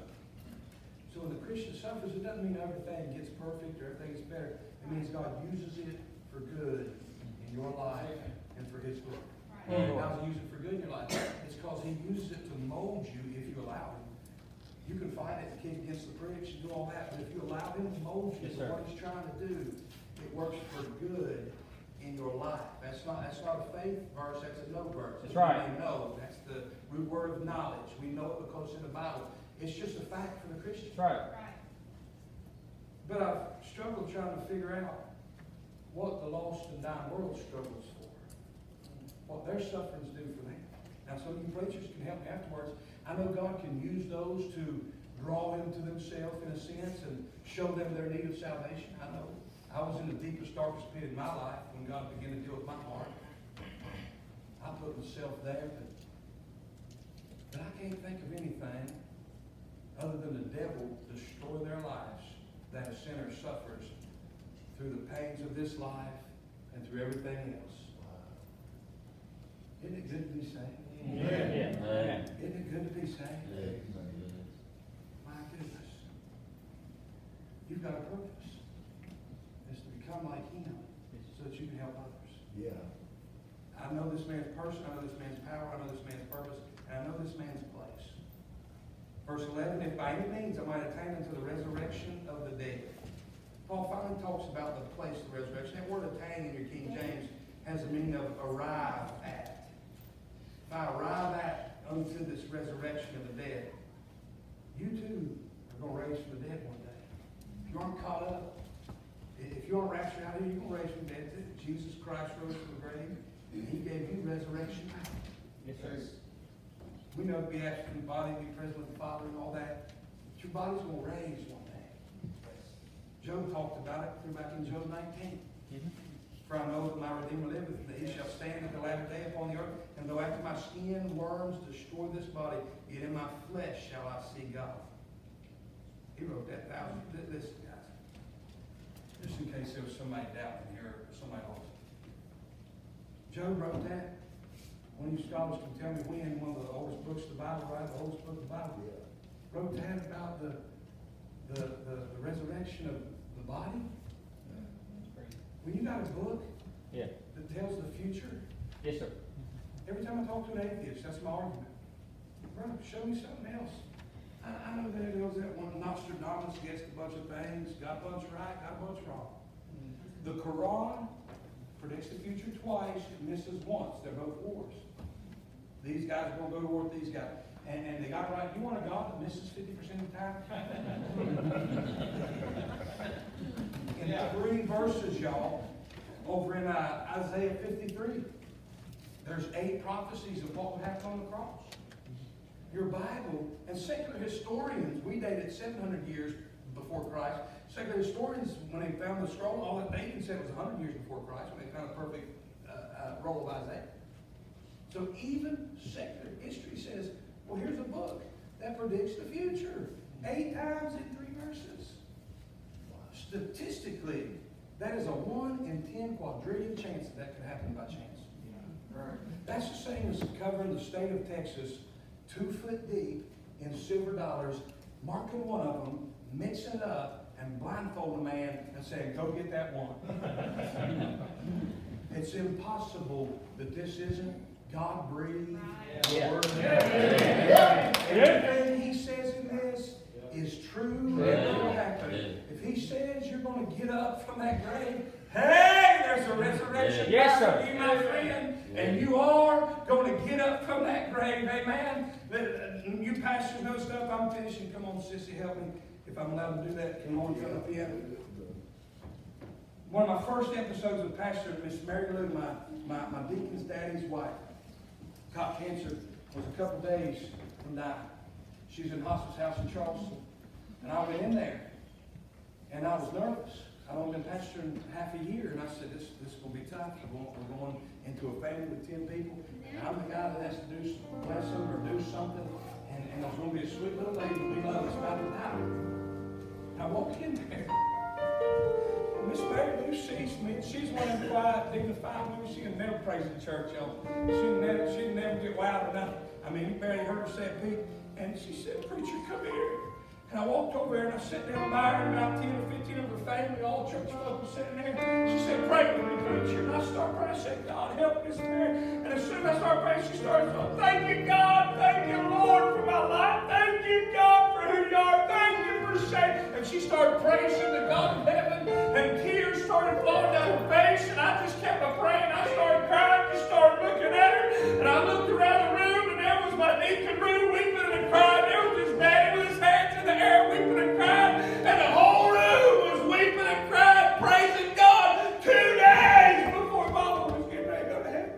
So when the Christian suffers, it doesn't mean everything gets perfect or everything gets better. It means God uses it for good in your life and for his glory. Right. How does he use it for good in your life? It's because he uses it to mold you if you allow him. You can fight it and kick against the pricks and do all that, but if you allow him to mold you Yes, for sir. what he's trying to do, it works for good in your life. That's not that's not a faith verse, that's a no verse. That's right. We know. That's the root word of knowledge. We know it because it's in the Bible. It's just a fact for the Christian. That's right. But I've struggled trying to figure out what the lost and dying world struggles for. What their sufferings do for them. Now some of you preachers can help me afterwards. I know God can use those to draw them to themselves in a sense and show them their need of salvation. I know. I was in the deepest, darkest pit in my life when God began to deal with my heart. I put myself there, but, but I can't think of anything other than the devil destroy their lives that a sinner suffers through the pains of this life and through everything else. Isn't it good to be saved? Yeah. Amen. Isn't it good to be saved? Yes. My goodness. You've got a purpose. It's to become like him so that you can help others. Yeah. I know this man's person, I know this man's power, I know this man's purpose, and I know this man's place. Verse eleven, if by any means I might attain unto the resurrection of the dead. Paul finally talks about the place of the resurrection. That word attain in your King James has the meaning of arrive at. If I arrive at unto this resurrection of the dead, you too are going to raise from the dead one day. If you aren't caught up, if you aren't raptured out here, you're going to raise from the dead too. Jesus Christ rose from the grave, and he gave you resurrection power. Yes, sir. We know to be absent from the body, be present with the Father and all that. But your body's going to raise one day. Job talked about it through back in Job nineteen. Mm-hmm. For I know that my Redeemer liveth, and that he shall stand at the latter day upon the earth. And though after my skin worms destroy this body, yet in my flesh shall I see God. He wrote that thousand. Listen, guys. Just in case there was somebody doubting here or somebody else. Job wrote that. One of you scholars can tell me when one of the oldest books of the Bible, right? The oldest book of the Bible, wrote that about the the, the, the resurrection of the body. When you got a book Yeah. that tells the future, Yes, sir. every time I talk to an atheist, that's my argument. Brother, show me something else. I, I know that there was that one Nostradamus guessed a bunch of things, got a bunch right, got a bunch wrong. The Quran predicts the future twice, it misses once. They're both wars. These guys are going to go to war with these guys. And, and they got right. You want a God that misses fifty percent of the time? And, three verses, y'all, over in uh, Isaiah fifty-three. There's eight prophecies of what would happen on the cross. Your Bible, and secular historians, we date it seven hundred years before Christ. Secular historians, when they found the scroll, all that they even said it was one hundred years before Christ, when they found the perfect uh, uh, roll of Isaiah. So even secular history says, well, here's a book that predicts the future. Eight times in three verses. Statistically, that is a one in ten quadrillion chance that that could happen by chance. That's the same as covering the state of Texas two foot deep in silver dollars, marking one of them, mixing it up, and blindfolding a man and saying, go get that one. It's impossible that this isn't God breathed. Yeah. Word. Yeah. Yeah. Everything he says in this is true. Yeah. It will happen. Yeah. If he says you're going to get up from that grave, hey, there's a resurrection. Yeah. Yes, sir. For you, my friend. And you are going to get up from that grave. Amen. You pastors know stuff. I'm finishing. Come on, sissy, help me. If I'm allowed to do that, come on, come up in. One of my first episodes of pastor, Miss Mary Lou, my, my, my deacon's daddy's wife, caught cancer, was a couple days from dying. She was in hospice house in Charleston. And I went in there, and I was nervous. I'd only been pastoring half a year, and I said, this, this is going to be tough. We're going, we're going into a family with ten people, and I'm the guy that has to do some, bless them or do something, and, and there's going to be a sweet little lady we love that's about to die. I walked in there. Miss Mary Lou sees me. She's one of the quiet, dignified women. She can never praise the church, y'all. She can never, she can never get wild or nothing. I mean, you barely heard her say a peep. And she said, preacher, come here. And I walked over there and I sat down by her, and about ten or fifteen of her family, all church folk was sitting there. She said, pray with me, preacher. And I started praying. I said, God, help Miss Mary. And as soon as I started praying, she started saying, thank you, God. Thank you, Lord, for my life. Thank you, God, for who you are. Thank you for saving. And she started praising the God of heaven. And tears started flowing down her face. And I just kept on praying. I started crying. Just started looking at her. And I looked around the room, and there was my deacon room weeping and crying. There was his daddy with his hands in the air weeping and crying. And the whole room was weeping and crying, praising God two days before Mama was getting ready to go to heaven.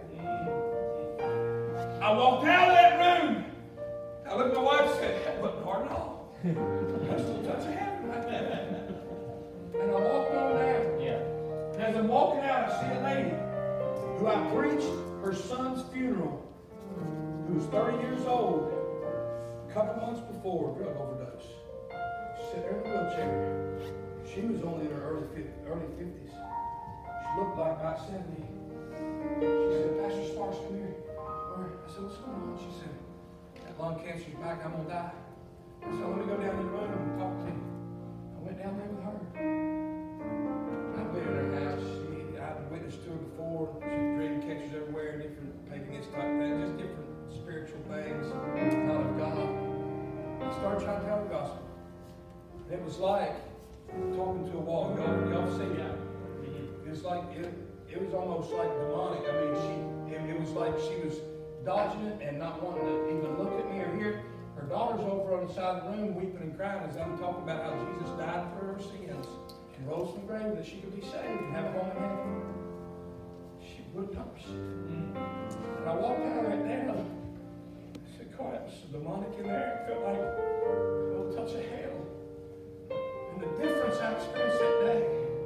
I walked out of that room. I looked at my wife and said, that wasn't hard at all. That's a little touch of heaven right there. And I walked on down. Yeah. And as I'm walking out, I see a lady who I preached her son's funeral, who was thirty years old, a couple months before, drug overdose. She sat there in a wheelchair. She was only in her early fifties. She looked like about seventy. She said, Pastor Sparks, come here. I said, what's going on? She said, that lung cancer's back, I'm going to die. I said, let me go down in the room and talk to you. I went down there with her. I've been in her house. She, I've witnessed to her before. She's dreaming catchers everywhere, different paganistic type things, just different spiritual things, not of God. I started trying to tell the gospel. And it was like talking to a wall. Y'all, y'all see it? It was like, it, it was almost like demonic. I mean, she, it, it was like she was dodging it and not wanting to even look at me or hear. Her daughter's over on the side of the room weeping and crying as I'm talking about how Jesus died for her sins and rose from the grave that she could be saved and have a home in heaven. She wouldn't understand. And I walked out right there. I said, God, it was so demonic in there. It felt like a little touch of hell. And the difference I experienced that day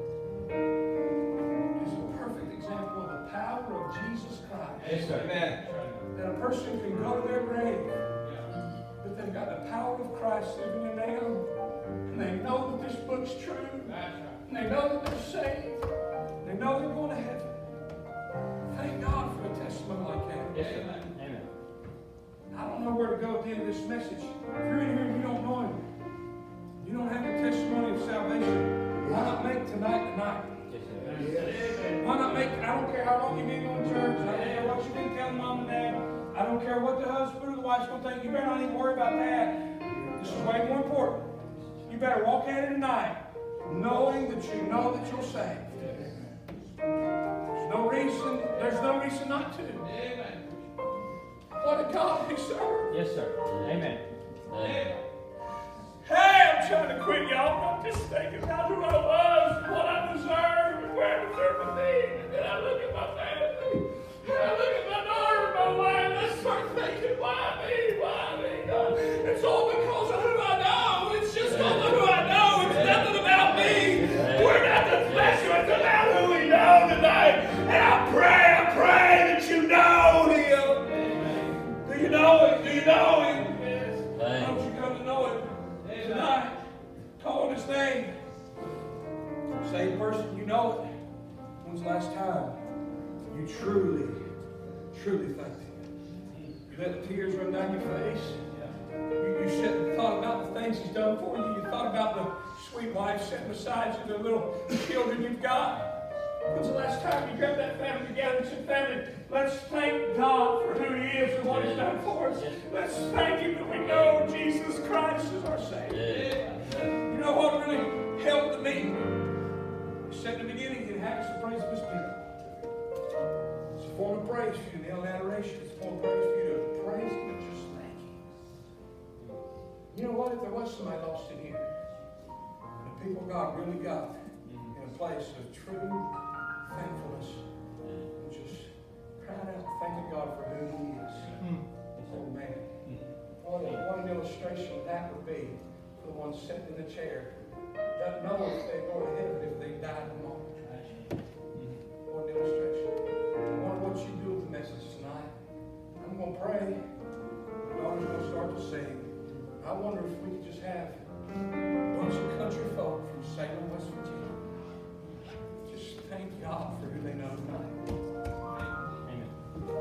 is a perfect example of the power of Jesus Christ. Yes, sir. Amen. That a person can go to their grave, but they've got the power of Christ living in them, and they know that this book's true, and they know that they're saved, they know they're going to heaven. Thank God for a testimony like that. Yes, sir. Amen. I don't know where to go at the end of this message. If you're in here and you don't know Him, you don't have the testimony of salvation, why not make tonight the night? Why not make, I don't care how long you've been going to church, I don't care what you've been telling mom and dad, I don't care what the husband or the wife's going to think, you better not even worry about that. This is way more important. You better walk out of tonight knowing that you know that you're saved. There's no reason, there's no reason not to. What a God we serve. Yes, sir. Amen. Amen. Hey, I'm trying to quit, y'all. I'm just thinking about who I was, what I deserve. Saved person, you know it. When's the last time you truly, truly thanked Him? You let the tears run down your face. You, you sat and thought about the things He's done for you. You thought about the sweet wife sitting beside you, the little children you've got. When's the last time you grabbed that family together and said, family, let's thank God for who He is and what He's done for us. Let's thank Him that we know Jesus Christ is our Savior. You know what really helped me? He said in the beginning, He inhabits the praise of His people. It's a form of praise for you, nail adoration. It's a form of praise for you to praise Him and just thank Him. You know what? If there was somebody lost in here, the people of God really got in a place of true thankfulness and just cried out thanking God for who He is. Oh man. What, a, what an illustration that would be for the one sitting in the chair. Doesn't know if they go to heaven if they died tomorrow. What an illustration. I wonder what you do with the message tonight. I'm going to pray. The daughter's going to start to sing. I wonder if we could just have a bunch of country folk from Salem, West Virginia. Just thank God for who they know tonight. Amen.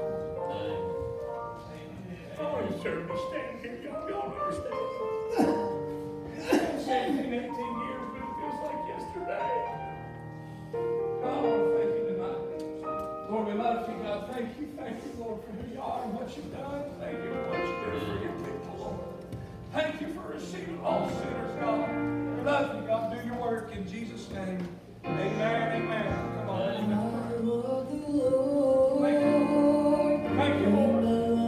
I want to serve to stand here. Y'all don't understand. seventeen, eighteen years, but it feels like yesterday. God, I want to thank you tonight. Lord, we love you, God. Thank you. Thank you, Lord, for who you are and what you've done. Thank you for what you do for your people, Lord. Thank you for receiving all sinners, God. We love you, God. Do your work in Jesus' name. Amen, amen. Come on, let's pray. Thank you. Thank you, Lord.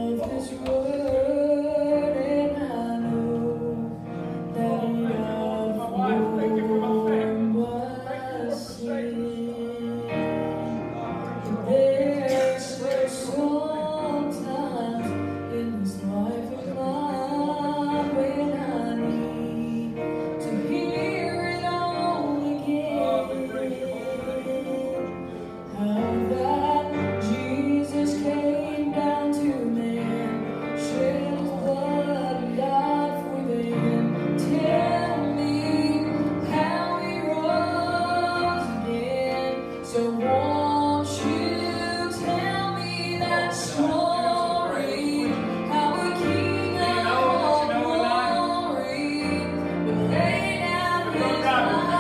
My wife, thank you for my family. Thank you, Lord, for saving us. There's sometimes in this life of mine when I need to hear it all again. How that Jesus came down to man, shed His blood and died for them. Tell me how He rose again. So won't you tell me that story? How a king of all glory would lay down His life.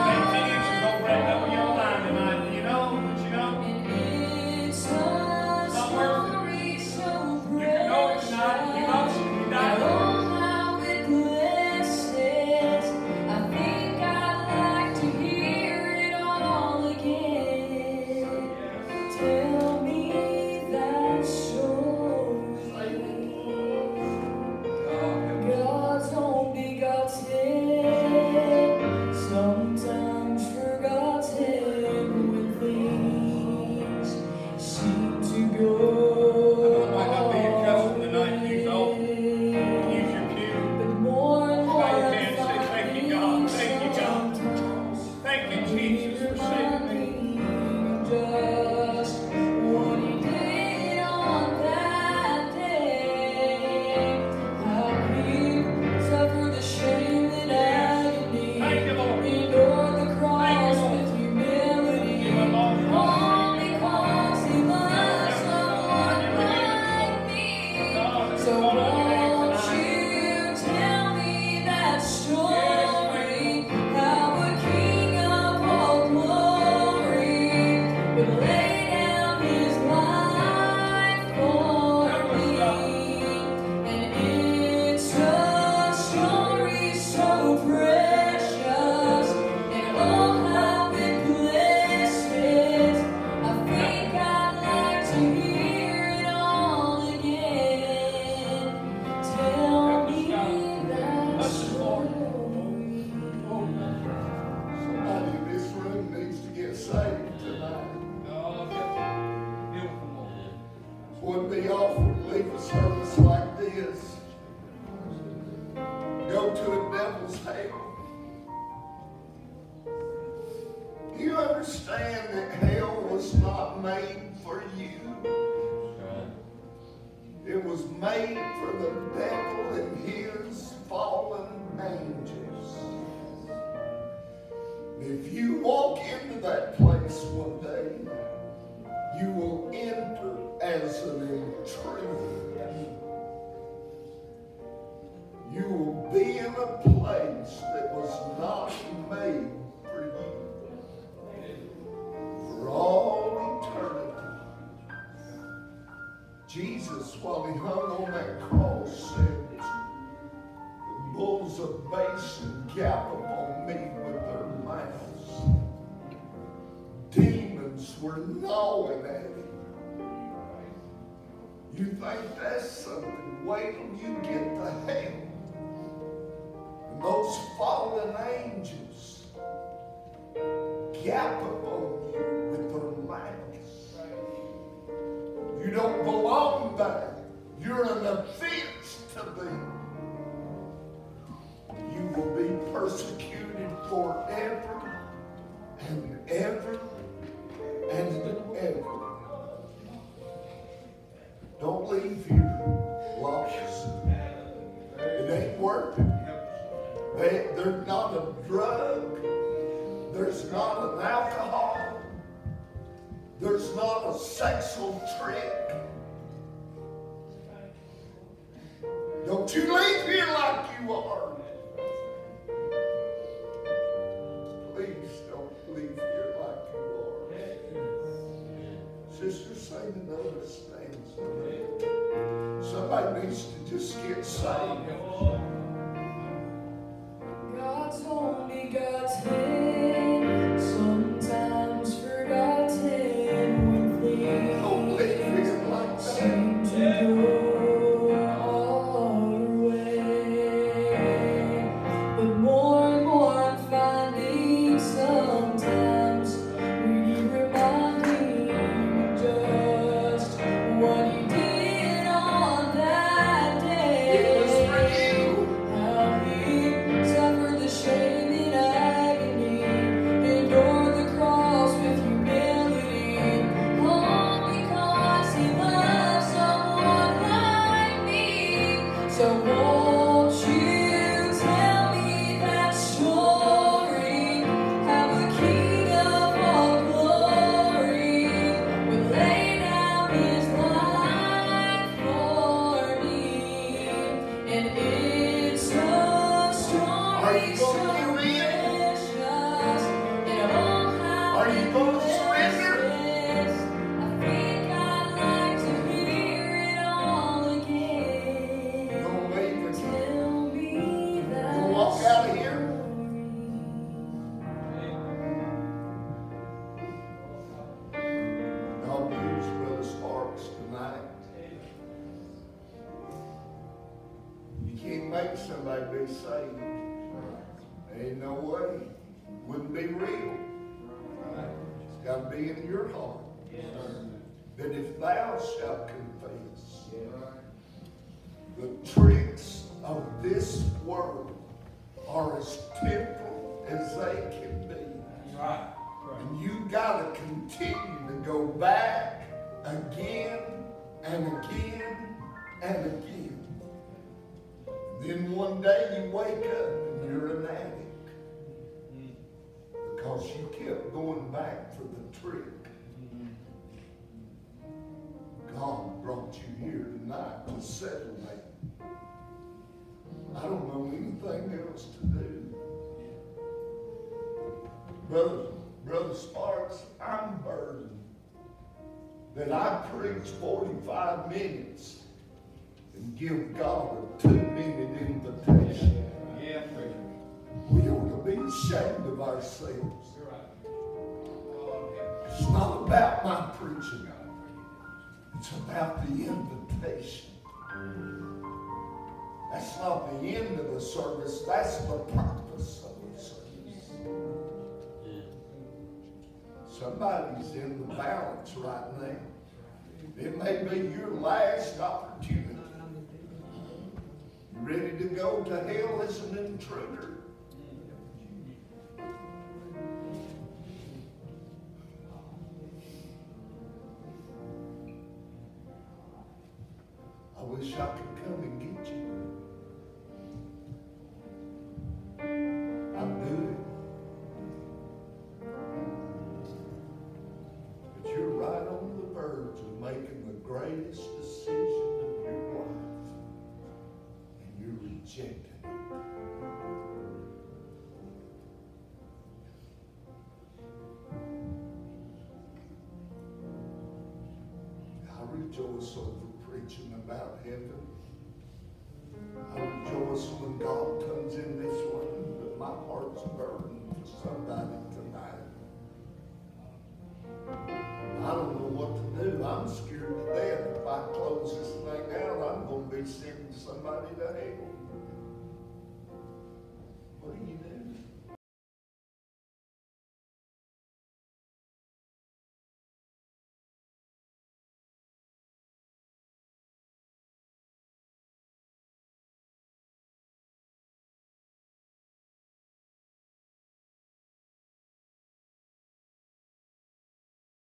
And it's a story so precious. Oh, how it blesses. I think I'd like to hear it all again. Tell me that story. God's own begotten, sometimes forgotten when things seem to go I might not be accustomed to nine years old. Use your pew. but more and more Bow your I head, say, find thank you, God. Thank you, God. sometimes Thank you, Jesus, for saving me. just what He did on that day. How He suffered the shame and agony, Thank you, Lord. endured the cross Thank you, Lord. with humility, You have all all because He loves someone like me. So won't you tell me that story? How a king of all glory would lay down His life for me. And it's a story so precious, and oh how it blesses. I think I'd like to hear it all again. Tell me that story. Somebody in this room needs to get saved tonight. Oh, yeah. Deal with them, Lord. Wouldn't be awful to leave a service like this, go to a devil's hell. You understand that hell was not made for you. It was made for the devil and his fallen angels. If you walk walk into that place one day, you will enter as an intruder. You will be in a place that was not made for you. For all eternity. Jesus, while he hung on that cross, said, the bulls of Bashan gap upon me with their mouths. Demons were gnawing at him. You think that's something? Wait till you get to hell. And those fallen angels gap upon you with their mouths. You don't belong there. You're an offense to them. You will be persecuted forever and ever and ever. Don't leave here lost. It ain't worth it. They, there's not a drug. There's not an alcohol. There's not a sexual trick. Don't you leave here like you are. Please don't leave here like you are. Sister, sing another stanza. Somebody needs to just get saved. God's only God's hand, sometimes forgotten when Don't leave things here like that. seem to go our way. But more and more I'm finding sometimes we remind him just what he did on that day. It was for you. How he suffered the shame and agony, endured the cross with humility, all because he loved someone like me. So won't you tell me that story, how the King of all glory would lay down his life for me, and it's a Are story you so gonna give in? precious, and oh how Are you gonna it surrender? blesses. I think I'd like to hear it all again. Don't leave it. Tell me that Don't walk out of here. God use Brother Sparks tonight. You can't make somebody be saved. There ain't no way. Wouldn't be real. It's got to be in your heart. That if thou shalt confess the tricks of this world are as temporal as they can be. Right. And you got to continue to go back again and again and again. Then one day you wake up and you're an addict because you kept going back for the trick. God brought you here tonight to settle that. I don't know anything else to do. Brother, Brother Sparks, I'm burdened that I preach forty-five minutes and give God a two-minute invitation. Yeah, preacher. We ought to be ashamed of ourselves. It's not about my preaching. It's about the invitation. That's not the end of the service. That's the purpose of the service. Somebody's in the balance right now. It may be your last opportunity. You ready to go to hell as an intruder? I wish I could come and get you. I'd do it. rejoice over preaching about heaven. I rejoice when God comes in this room, but my heart's burdened for somebody tonight. I don't know what to do. I'm scared to death. If I close this thing out, I'm going to be sending somebody to hell.